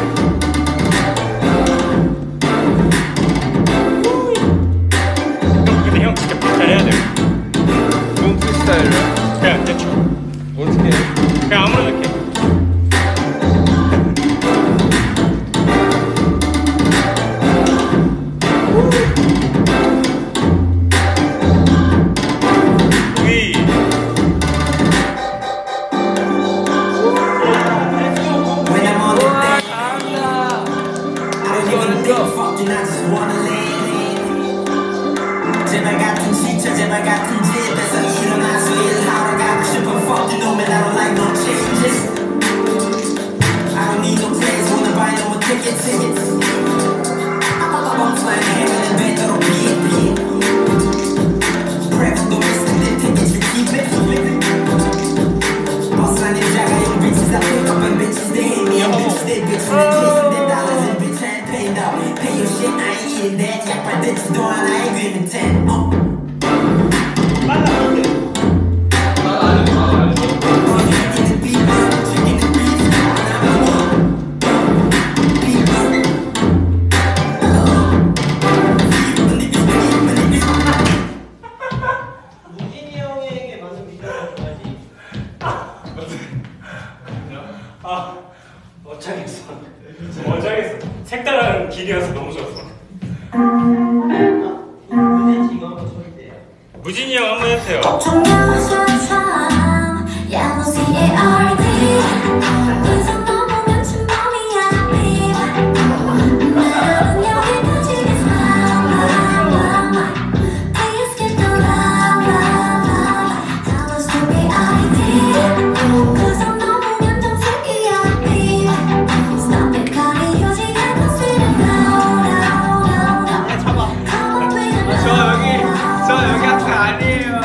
형 근데 형 진짜 프리스타일 해야 돼요. 뭔 프리스타일이야? 그냥 대충 어떻게 해? 그냥 아무나 이렇게. 제발 같은 시차 제발 같은 집에서 일어나서 일하러 가고 싶어 Fuck you know man I don't like no changes I don't need no place wanna buy no more tickets I'm flying heaven and better be Prep don't miss the tickets you keep it Boss line in 자가용 bitches I pick up and bitches they hate me and bitches they bitches they chasing their dollars and bitch I ain't paid up Pay your shit I ain't eating that 약발 듣지도 않아 ain't giving 10 무진이 형에게 맞는 비주얼을 줘야지. 어쩌겠어. 어쩌겠어. 색다른 길이어서 너무 좋았어. 무진이 이거 한번 쳐주세요. 무진이 형 한번 해주세요. 엄청 야무져참 야무 CARD 인상 넘으면 춘범이야 babe 나는 여기까지 Please get the love 야무 CARD 그상 넘으면 정색이야 babe Stop it 가리 요지 않고 sweet and no 잡아. 저 여기 앞에 아니에요.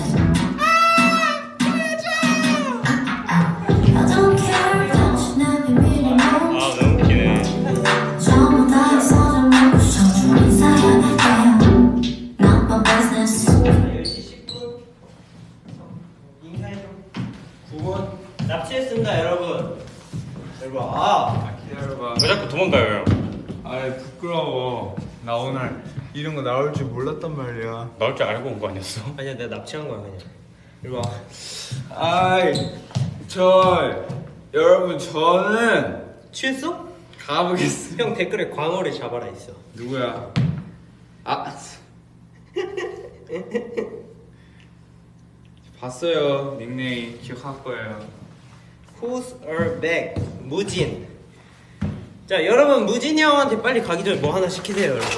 I don't care don't you never be me 아 너무 웃기네. 전부 다 있어져 먹고 싶은 인사해요 Not my business 10시 10분. 인사해 좀. 9번. 납치했습니다, 여러분. 여러분, 기다려봐. 왜 자꾸 도망가요 형? 아이 부끄러워. 나 오늘 이런 거 나올 줄 몰랐단 말이야. 나올 줄 알고 온 거 아니었어? 아니야, 내가 납치한 거야 그냥. 이리 와. 아이 여러분 저는 취했어? 가보겠습니다. 형 댓글에 광어를 잡아라 있어. 누구야? 아 봤어요. 닉네임 기억할 거예요. Who's her back? 무진. 자, 여러분 무진이 형한테 빨리 가기 전에 뭐 하나 시키세요, 여러분.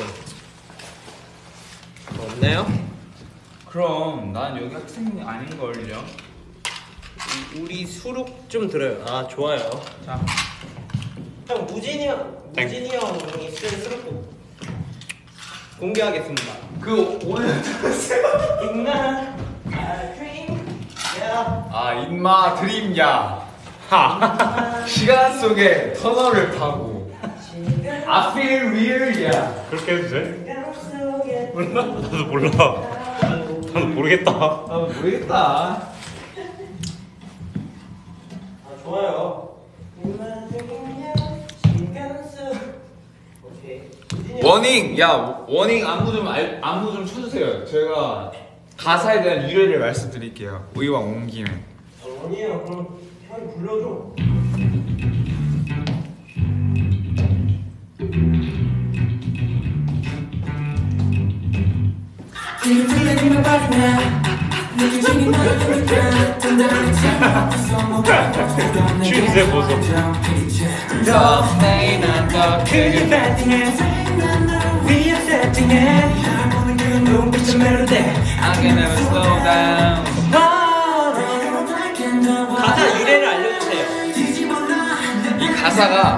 뭐 없나요? 그럼 난 여기 학생이 아닌걸요? 우리 수록 좀 들어요. 아, 좋아요. 자 형 무진이 형이 쓴 수록곡 공개하겠습니다. 그 오늘 들었어요? 인나 dream yeah. 아 인마 드림야 시간 속에 터널을 타고 I feel real야. 그렇게 해도 돼? 시간 속에 몰라? 나도 몰라. 나도 모르겠다. 아 모르겠다. 아, 좋아요. 인나 dream야 시간 속 오케이. 무진이 형. 워닝 야 워닝 안무 좀 쳐주세요. 제가 가사에 대한 유래를 말씀드릴게요. 의왕 온 김에. 원이에요. 그럼 형이 불러줘. 춤새 보소. 더 내일 난더 크게 배팅해 위에 세팅해 눈빛의 멜로디 I can never slow down. 가사 유래를 알려주세요. 이 가사가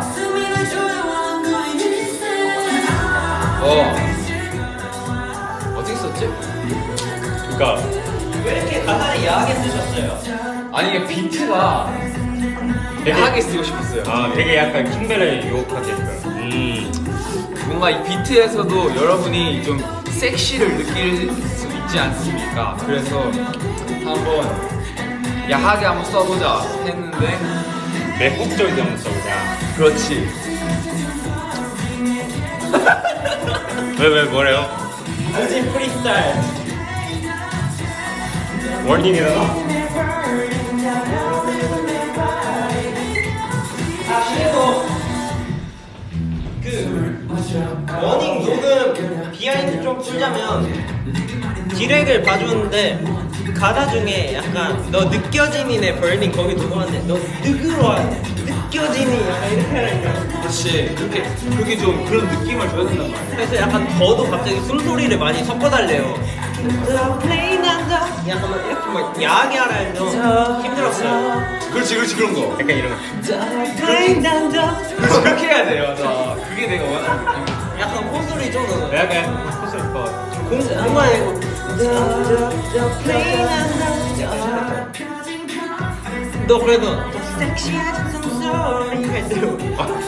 어떻게 썼지? 그러니까 왜 이렇게 가사를 야하게 쓰셨어요? 아니 이게 비트가 야하게 쓰고 싶었어요. 아 되게 약간 킹벨을 유혹하게끔. 뭔가 이 비트에서도 여러분이 좀 섹시를 느낄 수 있지 않습니까? 그래서 한번 야하게 한번 써보자 했는데 매혹적이게 한번 써보자. 그렇지. 왜 뭐래요? 무진 프리스타일. 워닝이다. 그리고 그 워닝 녹음 비하인드 좀 풀자면 디렉을 봐줬는데 가사 중에 약간 너 느껴지니네 벌닝 거기 녹음하는데 너 느그러워 느껴지니 약간 이렇게 하니까 그렇지. 그렇게 좀 그런 느낌을 줘야 된단 말이야. 그래서 약간 더도 갑자기 숨소리를 많이 섞어달래요. 약간 막 이렇게 막 야하게 하라 해서 힘들었어요. 그렇지 그런 거. 약간 이런 거. 그렇게 해야 돼요. 나 그게 내가 원하는 느낌. 약간 콧소리 좀 더. 약간 코스일 것 같아. 공간에 너 그래도 섹시한 숨소리 할 때로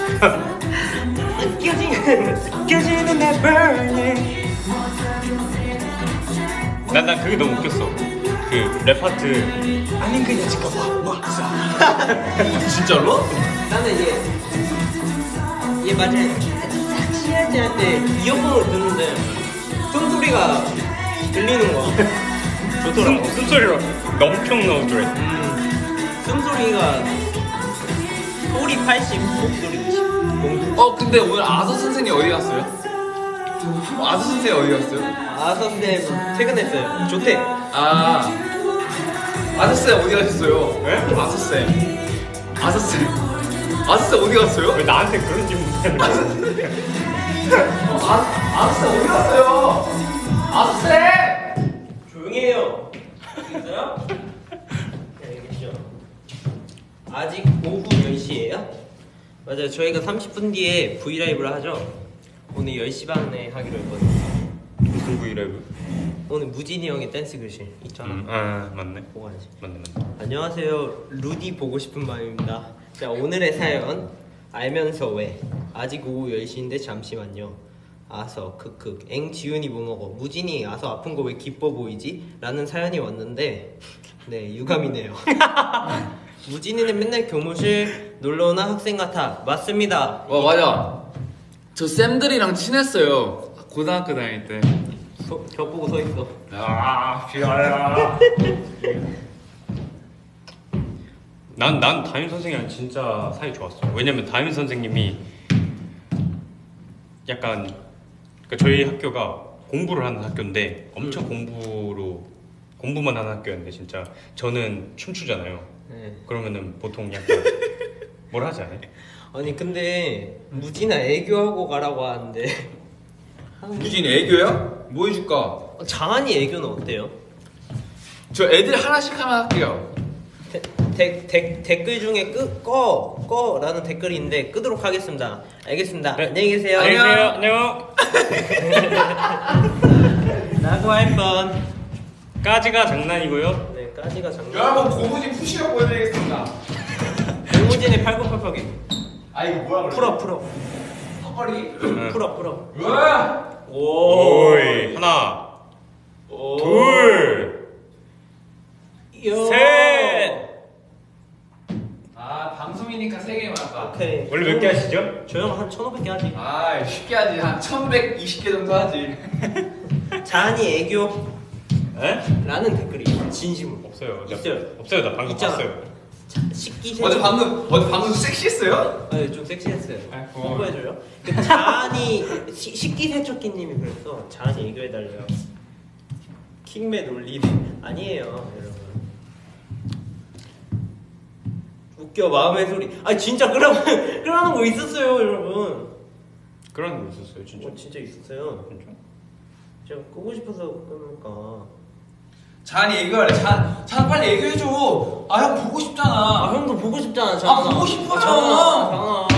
느껴지는 내 burning. 난 그게 너무 웃겼어. 그 랩 파트. 아니 그냥 지금 와 진짜로? 나는 얘 마지막에 섹시하지 할 때 이어폰으로 듣는데 숨소리가 들리는 거야. 좋더라. 숨소리로 엄청 나오더래. 숨소리가 80 목소리 20 근데 오늘 아서 선생님 어디 갔어요? 아서 선생님 어디 갔어요? 아서쌤 퇴근했어요. 좋대. 아서쌤 어디 가셨어요? 네? 아서쌤 어디 갔어요? 왜 나한테 그런 질문 하는 거야? 아서쌤 어디 갔어요? 아서쌤! 조용히 해요. 있어요? 알겠죠. 아직 오후 10시예요? 맞아요. 저희가 30분 뒤에 브이라이브를 하죠. 오늘 10시 반에 하기로 했거든요. 무슨 브이라이브? 오늘 무진이 형의 댄스 교실 있잖아. 맞네. 보고 하지. 맞네. 안녕하세요. 루디 보고 싶은 마음입니다. 자, 오늘의 사연. 알면서 왜? 아직 오후 10시인데 잠시만요. 아서 크크 엥 지훈이 뭐 먹어? 무진이 아서 아픈 거 왜 기뻐 보이지? 라는 사연이 왔는데 네 유감이네요. 무진이는 맨날 교무실 놀러오는 학생 같아. 맞습니다. 맞아. 저 쌤들이랑 친했어요. 고등학교 다닐 때. 벽 보고 서 있어. 귀여워. 난 담임 선생님이랑 진짜 사이 좋았어. 왜냐면 담임 선생님이 약간 그러니까 저희 학교가 공부를 하는 학교인데 엄청 공부만 하는 학교였는데 진짜 저는 춤추잖아요. 네. 그러면은 보통 약간 뭘 하지 않아요? 아니 근데 무진아 애교하고 가라고 하는데 무진이 애교야? 뭐 해줄까? 장한이 애교는 어때요? 저 애들 하나씩 하나 할게요. 댓글 중에 꺼라는 댓글이 있는데 끄도록 하겠습니다. 알겠습니다. 네. 안녕히 계세요. 안녕. 라고 할 뻔. 까지가 장난이고요. 네, 까지가 장난. 여러분 고무진 푸시업 보여드리겠습니다. 고무진의 팔굽혀펴기. 이거 뭐라 그래? 풀어. 턱걸이? 풀어. 으아! 오이 하나 둘 셋. 방송이니까 3개만 할까? 오케이. 원래 몇 개 하시죠? 저 형 한 1,500개 하지. 쉽게 하지. 한 1120개 정도 하지. 자한이 애교 에? 라는 댓글이 있어요. 진심으로. 없어요. 있어요. 없어요. 나 방금 있잖아. 봤어요. 식기 어제 세척. 방금 섹시했어요? 네, 좀 섹시했어요. 고마워요. 홍보해줘요. 그 자한이 식기세척기님이 그랬어. 자한이 애교해달래요. 킹맨 올리네. 아니에요, 여러분. 웃겨 마음의 소리. 아니 진짜 그러는 거 있었어요, 여러분. 그런 거 있었어요, 진짜. 진짜 있었어요. 진짜? 제가 끄고 싶어서 끄니까. 잔이 애교하래. 잔 빨리 애교해줘. 형 보고 싶잖아. 형도 보고 싶잖아, 장아. 보고 싶어요. 장아.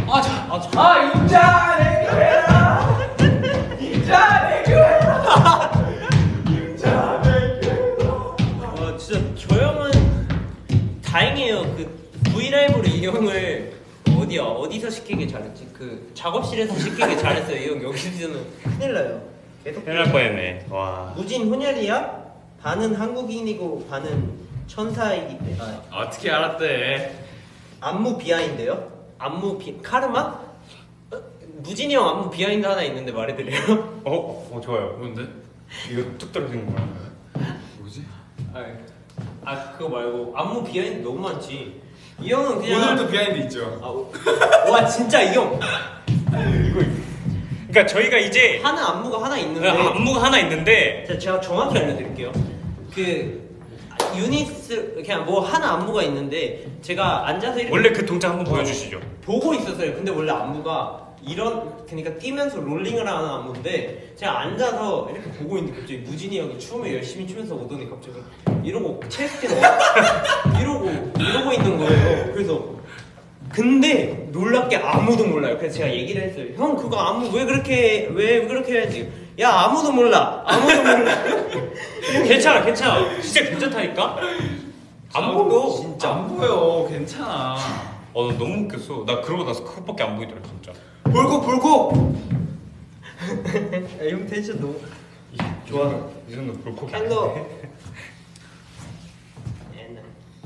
임잔 애교해라. 임잔 애교해라. 임잔 애교해라. 진짜 저 형은 다행이에요. 그 브이라이브로 이 형을 어디서 시키길 잘했지? 그 작업실에서 시키길 잘했어요. 이 형 여기서는 큰일 나요. 계속 큰일 날 뻔했네. 와. 무진 혼혈이야? 반은 한국인이고 반은 천사이기 때문에. 어떻게 알았대? 안무 비하인데요? 카르마? 무진이 형 안무 비하인드 하나 있는데 말해드려요? 좋아요. 뭔데? 이거 뚝 떨어지는 거야. 뭐지? 그거 말고 안무 비하인드 너무 많지. 이 형은 그냥 오늘도 비하인드 있죠. 와 진짜 이 형 그러니까 저희가 이제 하는 안무가 하나 있는데 안무가 하나 있는데 제가 정확히 알려드릴게요. 그 유닛을 그냥 뭐 하나 안무가 있는데 제가 앉아서 이렇게 원래 그 동작 한번 보여주시죠. 보고 있었어요. 근데 원래 안무가 그러니까 뛰면서 롤링을 하는 안무인데 제가 앉아서 이렇게 보고 있는데 갑자기 무진이 형이 춤을 열심히 추면서 오더니 갑자기 이러고 체스트를 이러고 있는 거예요. 그래서 근데 놀랍게 아무도 몰라요. 그래서 제가 얘기를 했어요. 형 그거 안무 왜 그렇게 해야지? 야 아무도 몰라. 괜찮아. 진짜 괜찮다니까. 안 보여. 진짜 안 보여. 괜찮아. 나 너무 웃겼어. 나 그러고 나서 그것밖에 안 보이더라 진짜. 볼콕. 형 텐션 너무 좋아. 이 정도 볼콕이 캔도 아닌데. 옛날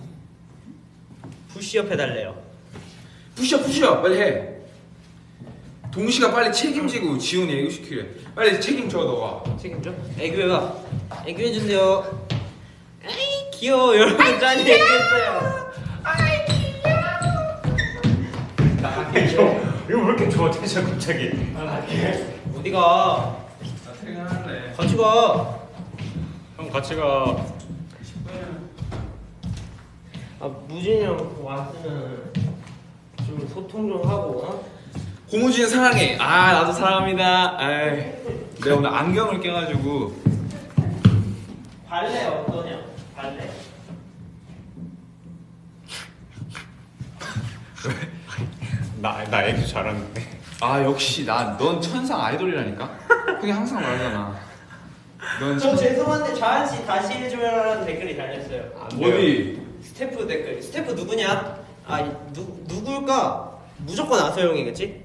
푸시업 해달래요. 푸시업 빨리 해. 동시가 빨리 책임지고 지훈이 애교시키래. 빨리 책임져 너가. 책임져? 애교해봐. 애교해준대요. 에이 귀여워. 여러분 짠이 애교했어요. 좋아 텐션 갑자기. 어디가? 나 퇴근할래. 같이 가. 형 같이 가. 아 무진이 형 왔으면 좀 소통 좀 하고. 어? 고무진 사랑해. 아 나도 사랑합니다. 아이, 내가 오늘 안경을 껴가지고. 발레 어떠냐? 발레. 나 애도 잘하는데. 아 역시 넌 천상 아이돌이라니까. 형이 항상 말하잖아. 넌 저 죄송한데 자한 씨 다시 해줘요라는 댓글이 달렸어요. 어디? 스태프 댓글. 스태프 누구냐? 누굴까? 무조건 아서형이겠지?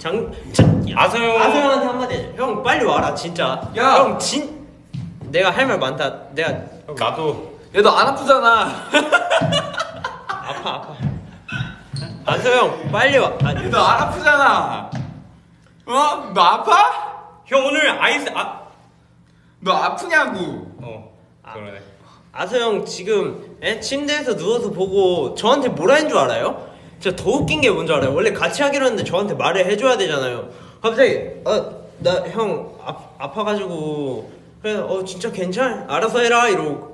아서형한테 한마디 해줘. 형 빨리 와라 진짜. 야! 형 내가 할 말 많다. 내가 형 나도. 야 너 안 아프잖아. 아파. 아서형 빨리 와. 아니, 너 안 아프잖아. 어? 너 아파? 형 오늘 너 아프냐고. 그러네. 아서형 지금 침대에서 누워서 보고 저한테 뭐라 한 줄 알아요? 진짜 더 웃긴 게 뭔지 알아요? 원래 같이 하기로 했는데 저한테 말을 해줘야 되잖아요. 갑자기 나 형 아파가지고 그래 진짜 괜찮아 알아서 해라 이러고.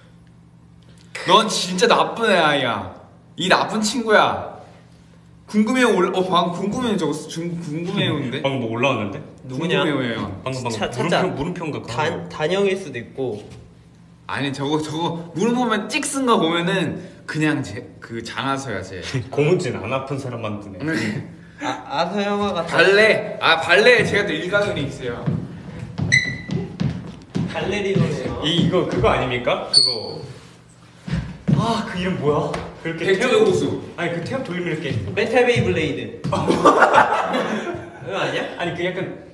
넌 진짜 나쁜 애야. 이 나쁜 친구야. 궁금해요. 방금 궁금해요 적었어. 궁금해요인데. 방금 뭐 올라왔는데? 누구냐? 궁금해요. 방금 물음표인가 그거. 단영일 수도 있고. 아니 저거 물음 보면 찍 쓴 거 보면은 그냥 그 장하서야 쟤. 고무진 안 아픈 사람만 두네. 아서영아가 발레 제가 또 일가견이 있어요. 발레리노네요. 이거 그거 아닙니까? 그거. 그 이름 뭐야? 그렇게 백조의 호수. 아니 그 태엽 돌리면 이렇게. 메탈 베이블레이드. 그거 아니야? 아니 그 약간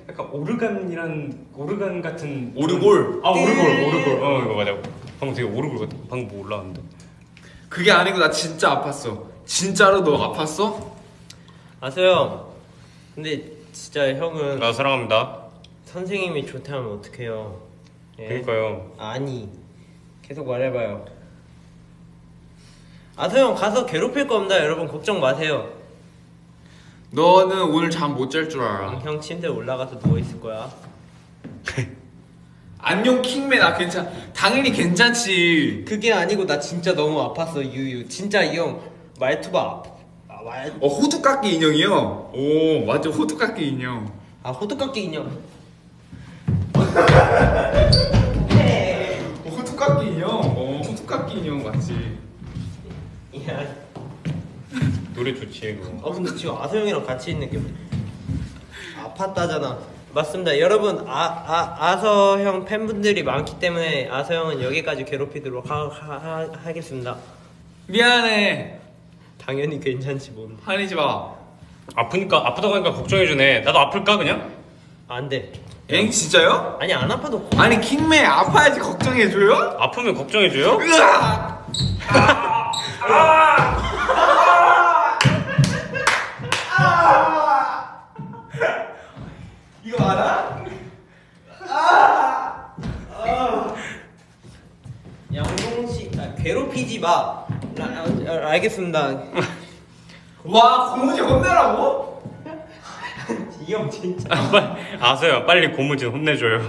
오르간 같은. 오르골. 오르골. 이거 맞아. 방금 되게 오르골 같아. 방금 뭐 올라왔는데. 그게 아니고 나 진짜 아팠어. 진짜로 너 아팠어? 아서영. 근데 진짜 형은 나 사랑합니다. 선생님이 좋다면 어떡해요? 예? 그러니까요. 아니 계속 말해봐요. 아서영 가서 괴롭힐 겁니다. 여러분 걱정 마세요. 너는 오늘 잠 못 잘 줄 알아. 형 침대에 올라가서 누워있을 거야. 안녕 킹맨. 당연히 괜찮지. 그게 아니고 나 진짜 너무 아팠어 유유. 진짜 이 형 말투가 호두깎이 인형이요? 오 맞아, 호두깎이 인형. 호두깎이 인형. 호두깎이 인형. 호두깎이 인형 맞지. 야. 노래 좋지 그거. 근데 지금 아서형이랑 같이 있는 게 아팠다잖아. 맞습니다 여러분. 아서형 팬분들이 많기 때문에 아서형은 여기까지 괴롭히도록 하겠습니다. 미안해. 당연히 괜찮지 뭔. 화내지 마. 아프다고 하니까 걱정해주네. 나도 아플까 그냥? 안돼. 엥 진짜요? 아니 안 아파도 아니 킹맨 아파야지 걱정해줘요? 아프면 걱정해줘요? 으악! 이거 알아? 양동씨 괴롭히지 마. 알겠습니다. 와 고무지 혼내라고? 이 형 진짜. 아서요 빨리 고무진 혼내줘요.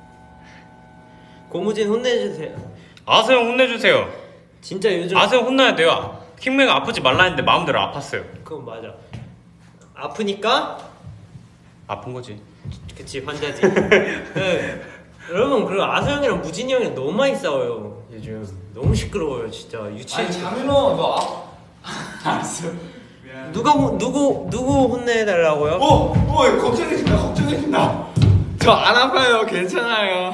고무진 혼내주세요. 아서형 혼내주세요. 진짜 요즘 아서형 혼나야 돼요. 킹맨가 아프지 말라 했는데 마음대로 아팠어요. 그건 맞아. 아프니까 아픈 거지. 그치 환자지. 네. 여러분 그리고 아서형이랑 무진이 형이랑 너무 많이 싸워요 요즘. 너무 시끄러워요 진짜. 유치원. 장민호 너 알았어. 미안. 누구 혼내달라고요? 걱정해준다. 저 안 아파요. 괜찮아요.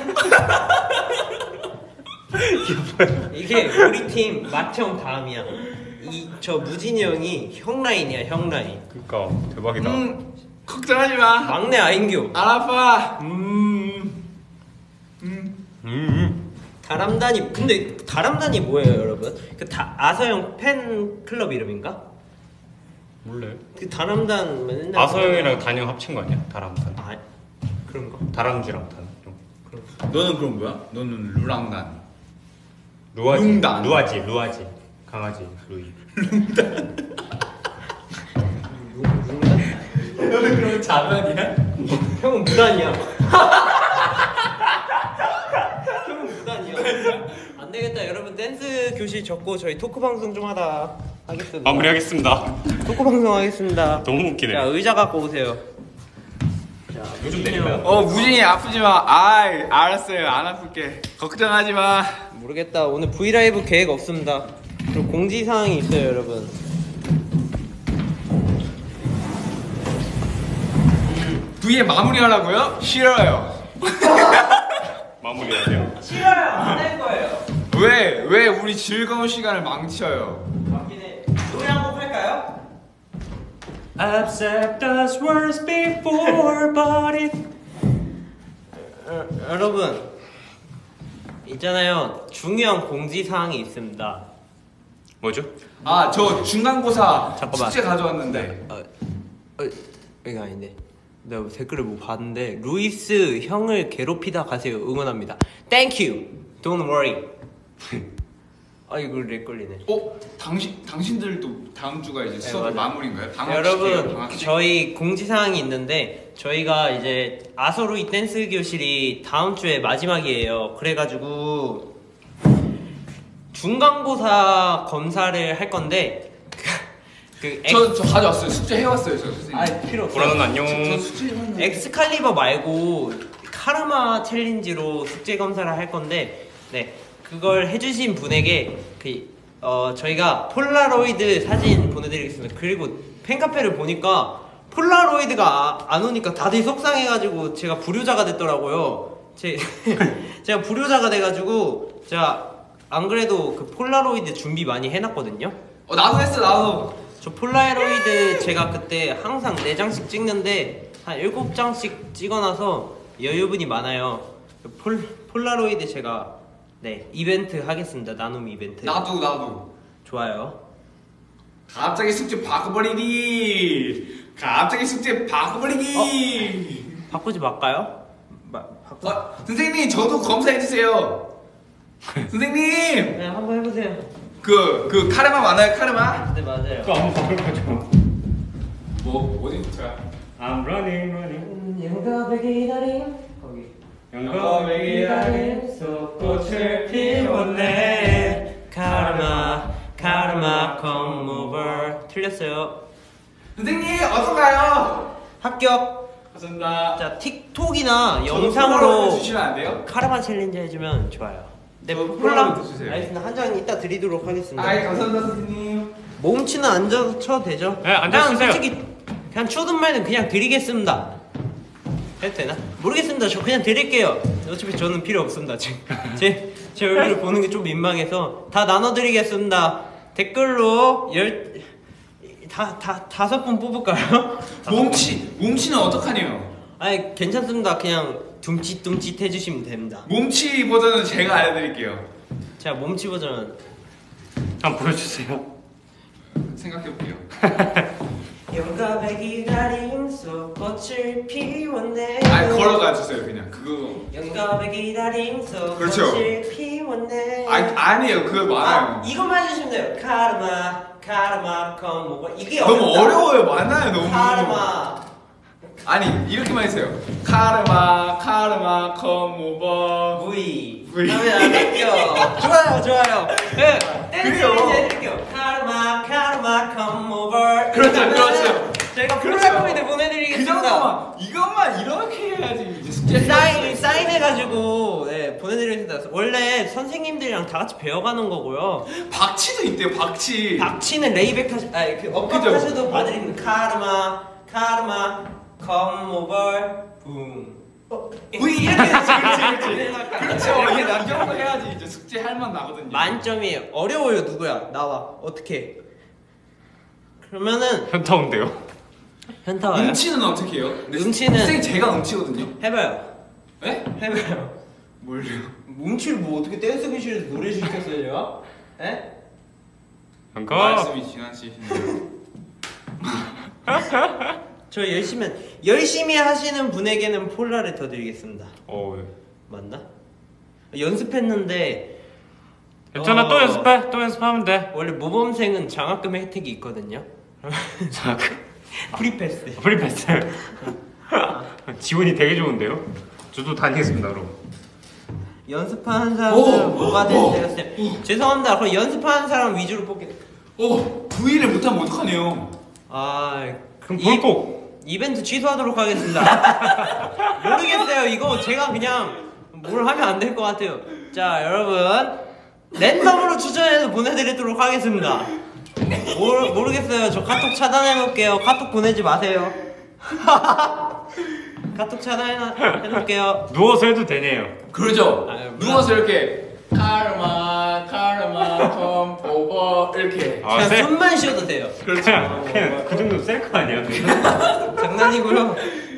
이게 우리 팀 맏형 다음이야. 저 무진이 형이 형 라인이야 형 라인. 그니까 대박이다. 걱정하지 마. 막내 아인규. 안 아파. 다람단이. 근데 다람단이 뭐예요 여러분? 아서형 팬 클럽 이름인가? 몰라요. 그 다람단 맨날 아서형이랑 단영 합친 거 아니야? 다람단. 그런가? 다람쥐랑 단. 너는 그럼 뭐야? 너는 루랑단. 루아지. 루아지. 강아지 루이. 자면이야? 형은 무단이야. 형은 무단이야. 안 되겠다. 여러분 댄스 교실 접고 저희 토크 방송 좀 하다 하겠습니다. 마무리하겠습니다. 토크 방송 하겠습니다. 너무 웃기네. 자, 의자 갖고 오세요. 자, 요즘 내릴까요? 무진이 아프지 마. 아이, 알았어요. 안 아플게. 걱정하지 마. 모르겠다. 오늘 브이라이브 계획 없습니다. 그리고 공지사항이 있어요, 여러분. V에 마무리하라고요? 싫어요. 마무리해야 돼요. 싫어요. 안 할 거예요. 왜 우리 즐거운 시간을 망쳐요? 맞긴 해. 노래 한 곡 할까요? Accept us words before but it. 여러분 있잖아요. 중요한 공지사항이 있습니다. 뭐죠? 아, 저 중간고사 잠깐만. 숙제 가져왔는데. 이거 아닌데. 내가 댓글을 뭐 봤는데 루이스 형을 괴롭히다 가세요. 응원합니다. Thank you. Don't worry. 아 이거 렉 걸리네. 당신들도 다음 주가 이제 수업 맞아요. 마무리인가요? 여러분 방학식? 저희 공지사항이 있는데 저희가 이제 아소루이 댄스 교실이 다음 주에 마지막이에요. 그래가지고 중간고사 검사를 할 건데 저 가져왔어요. 숙제 해왔어요, 저 선생님. 아 필요 없어요. 보라는 안녕. 저 숙제 해왔는데. 엑스칼리버 말고 카르마 챌린지로 숙제 검사를 할 건데 네 그걸 해주신 분에게 저희가 폴라로이드 사진 보내드리겠습니다. 그리고 팬카페를 보니까 폴라로이드가 안 오니까 다들 속상해가지고 제가 불효자가 됐더라고요. 제가 불효자가 돼가지고 제가 안 그래도 그 폴라로이드 준비 많이 해놨거든요. 나도 했어, 나도. 저 폴라로이드 제가 그때 항상 4장씩 찍는데 한 7장씩 찍어놔서 여유분이 많아요. 폴라로이드 제가 네 이벤트 하겠습니다. 나눔 이벤트. 나도. 좋아요. 갑자기 숙제 바꿔버리기. 바꾸지 말까요? 선생님, 저도 검사해주세요. 선생님! 네 한번 해보세요. 그 카르마 많아요, 카르마? 네 맞아요. 그거 한번 바꿔가지고. 뭐, 어디부터야? I'm running. 영감의 기다림 거기. 영감의 기다림 속 꽃을 피웠네. 카르마 come over. 틀렸어요. 선생님, 어떤가요? 합격. 감사합니다. 자 틱톡이나 저도 영상으로 폴라로이드 주시면 안 돼요? 카르마 챌린지 해주면 좋아요. 네, 저도 폴라 폴라로이드 주세요. 알겠습니다. 한 장 이따 드리도록 하겠습니다. 아이, 감사합니다, 선생님. 몸치는 앉아서 쳐도 되죠? 네, 앉아서 그냥 쓰세요. 솔직히 그냥 추든 말든 그냥 드리겠습니다. 해도 되나? 모르겠습니다. 저 그냥 드릴게요. 어차피 저는 필요 없습니다. 지금 제 얼굴을 보는 게 좀 민망해서 다 나눠드리겠습니다. 댓글로 5분 뽑을까요? 몸치는 어떡하네요? 아니 괜찮습니다. 그냥 둠칫둠칫 해주시면 됩니다. 몸치 버전은 제가 알려드릴게요. 자 몸치 버전 한번 보여주세요. 생각해볼게요. 영감의 기다림 속 꽃을 피웠네. 걸어가 주세요, 그냥. 그거. 영감의 기다림 속 그렇죠. 꽃을 피웠네. 아니에요, 그거 많아요. 이것만 해주시면 돼요. 카르마 컴 이게 너무 어렵다. 어려워요, 많아요, 너무. 카르마 아니, 이렇게만 해주세요. 카르마, 컴 오버. V V. 다음에 안 할게요. 좋아요. 네, 그래요. 댄스 해드릴게요. 카르마 컴 오버. 그렇죠. 제가 그렇죠. 폴라로이드 그 보내드리겠습니다. 정도만, 이것만 이렇게 해야지. 이제 숙제. 사인해가지고 네, 보내드리겠습니다. 원래 선생님들이랑 다 같이 배워가는 거고요. 박치도 있대요, 박치. 박치는 레이백 업각 그죠? 하셔도 봐드립니다. 카르마 come over boom. V 이렇게 해야지, 그렇죠. 이게 남경도 해야지 이제 숙제 할 만 나거든요. 만점이에요. 어려워요. 누구야? 나와. 어떻게? 그러면은 현타 온대요. 현타 와요. 음치는 어떻게 해요? 음치는- 선생님 제가 음치거든요. 해봐요. 에? 해봐요. 뭘요? 뭉치를 뭐 어떻게 댄스 교실에서 노래 시켰어요, 제가? 에? 영감. 말씀이 지나치시네요. 저 열심히 하시는 분에게는 폴라를 더 드리겠습니다. 예. 맞나? 연습했는데 괜찮아, 또 연습해. 또 연습하면 돼. 원래 모범생은 장학금 혜택이 있거든요. 프리패스. 프리패스. 지원이 되게 좋은데요? 저도 다니겠습니다, 그럼. 연습하는 사람은 뭐가 되세요? 죄송합니다. 그럼 연습하는 사람 위주로 뽑게. V를 못하면 어떡하네요. 그럼 불꼭 이벤트 취소하도록 하겠습니다. 모르겠어요. 이거 제가 그냥 뭘 하면 안 될 것 같아요. 자, 여러분 랜덤으로 추천해서 보내드리도록 하겠습니다. 모르겠어요. 저 카톡 차단해 놓을게요. 카톡 보내지 마세요. 카톡 차단해 놓을게요. 누워서 해도 되네요. 그러죠. 누워서 이렇게 카르마 컴 오버 이렇게. 그냥 숨만 쉬어도 돼요. 그렇죠. 그냥 그 정도 셀거 아니야? 장난이고요.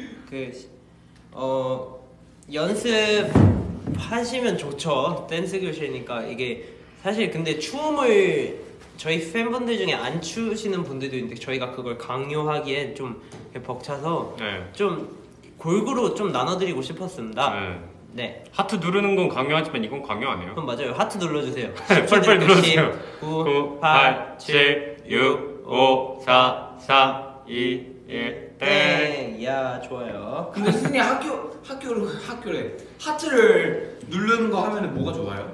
연습하시면 좋죠. 댄스 교실이니까. 이게 사실 근데 춤을 저희 팬분들 중에 안 추시는 분들도 있는데 저희가 그걸 강요하기엔 좀 벅차서 네. 좀 골고루 좀 나눠드리고 싶었습니다. 네. 하트 누르는 건 강요하지만 이건 강요 안 해요. 그럼 맞아요. 하트 눌러주세요. 빨리 눌러주세요. 9, 8, 7, 6, 5, 4, 3, 2, 1, 땡. 야, 좋아요. 근데 선생님 학교래. 하트를 누르는 거 하면은 뭐가 좋아요?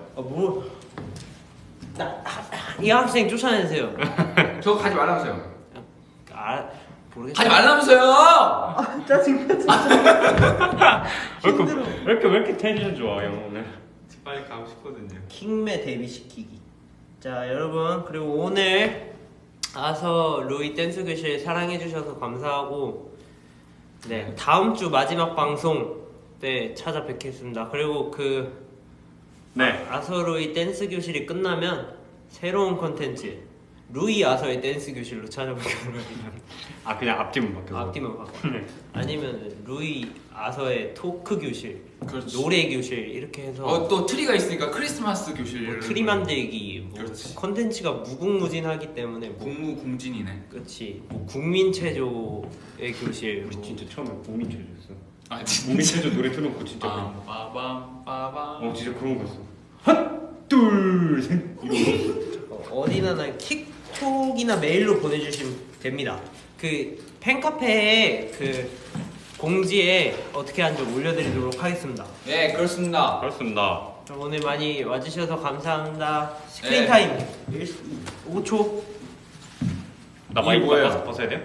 이 학생 쫓아내세요. 저거 가지 말라면서요. 모르겠어요. 가지 말라면서요. 짜증나 진짜. 왜 이렇게 텐션 좋아 형 오늘? 빨리 가고 싶거든요. 킹매 데뷔시키기. 자, 여러분, 그리고 오늘 아서 루이 댄스 교실 사랑해주셔서 감사하고, 네, 다음 주 마지막 방송 때 찾아뵙겠습니다. 그리고 네. 아서 루이 댄스 교실이 끝나면 새로운 컨텐츠 루이 아서의 댄스 교실로 찾아보도록 하겠습니다. 그냥 앞뒤만 바뀌어. 앞뒤만 바꿔. 아니면 루이 아서의 토크 교실, 그렇지. 노래 교실 이렇게 해서 또 트리가 있으니까 크리스마스 교실. 트리 만들기, 그렇지. 컨텐츠가 무궁무진하기 때문에 공무공진이네. 그렇지. 국민 체조의 교실. 우리 진짜 처음에 국민체조였어. 진짜? 국민체조 노래 틀어놓고 진짜 빠밤. 진짜 그런 거였어. 하나 둘 셋. 어디나 틱톡이나 메일로 보내주시면 됩니다. 팬카페에 공지에 어떻게 하는지 올려드리도록 하겠습니다. 네, 그렇습니다. 그렇습니다. 오늘 많이 와주셔서 감사합니다. 스크린 네. 타임 5초. 나 마이크 뭐예요? 벗어야 돼요?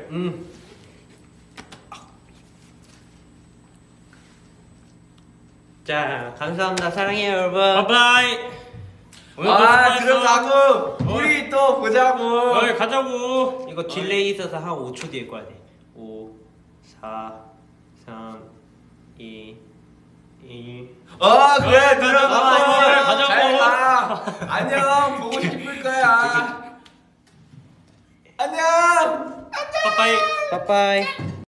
자, 감사합니다. 사랑해요, 여러분. 바이바이. 들어가고 우리 또 보자고. 가자고. 이거 딜레이 있어서 한 5초 뒤에 꺼야 돼. 5, 4, 3, 2, 1. 그래 들어가고. 가자고. 잘 가. 안녕. 보고 싶을 거야. 안녕. 빠빠이. 빠빠이.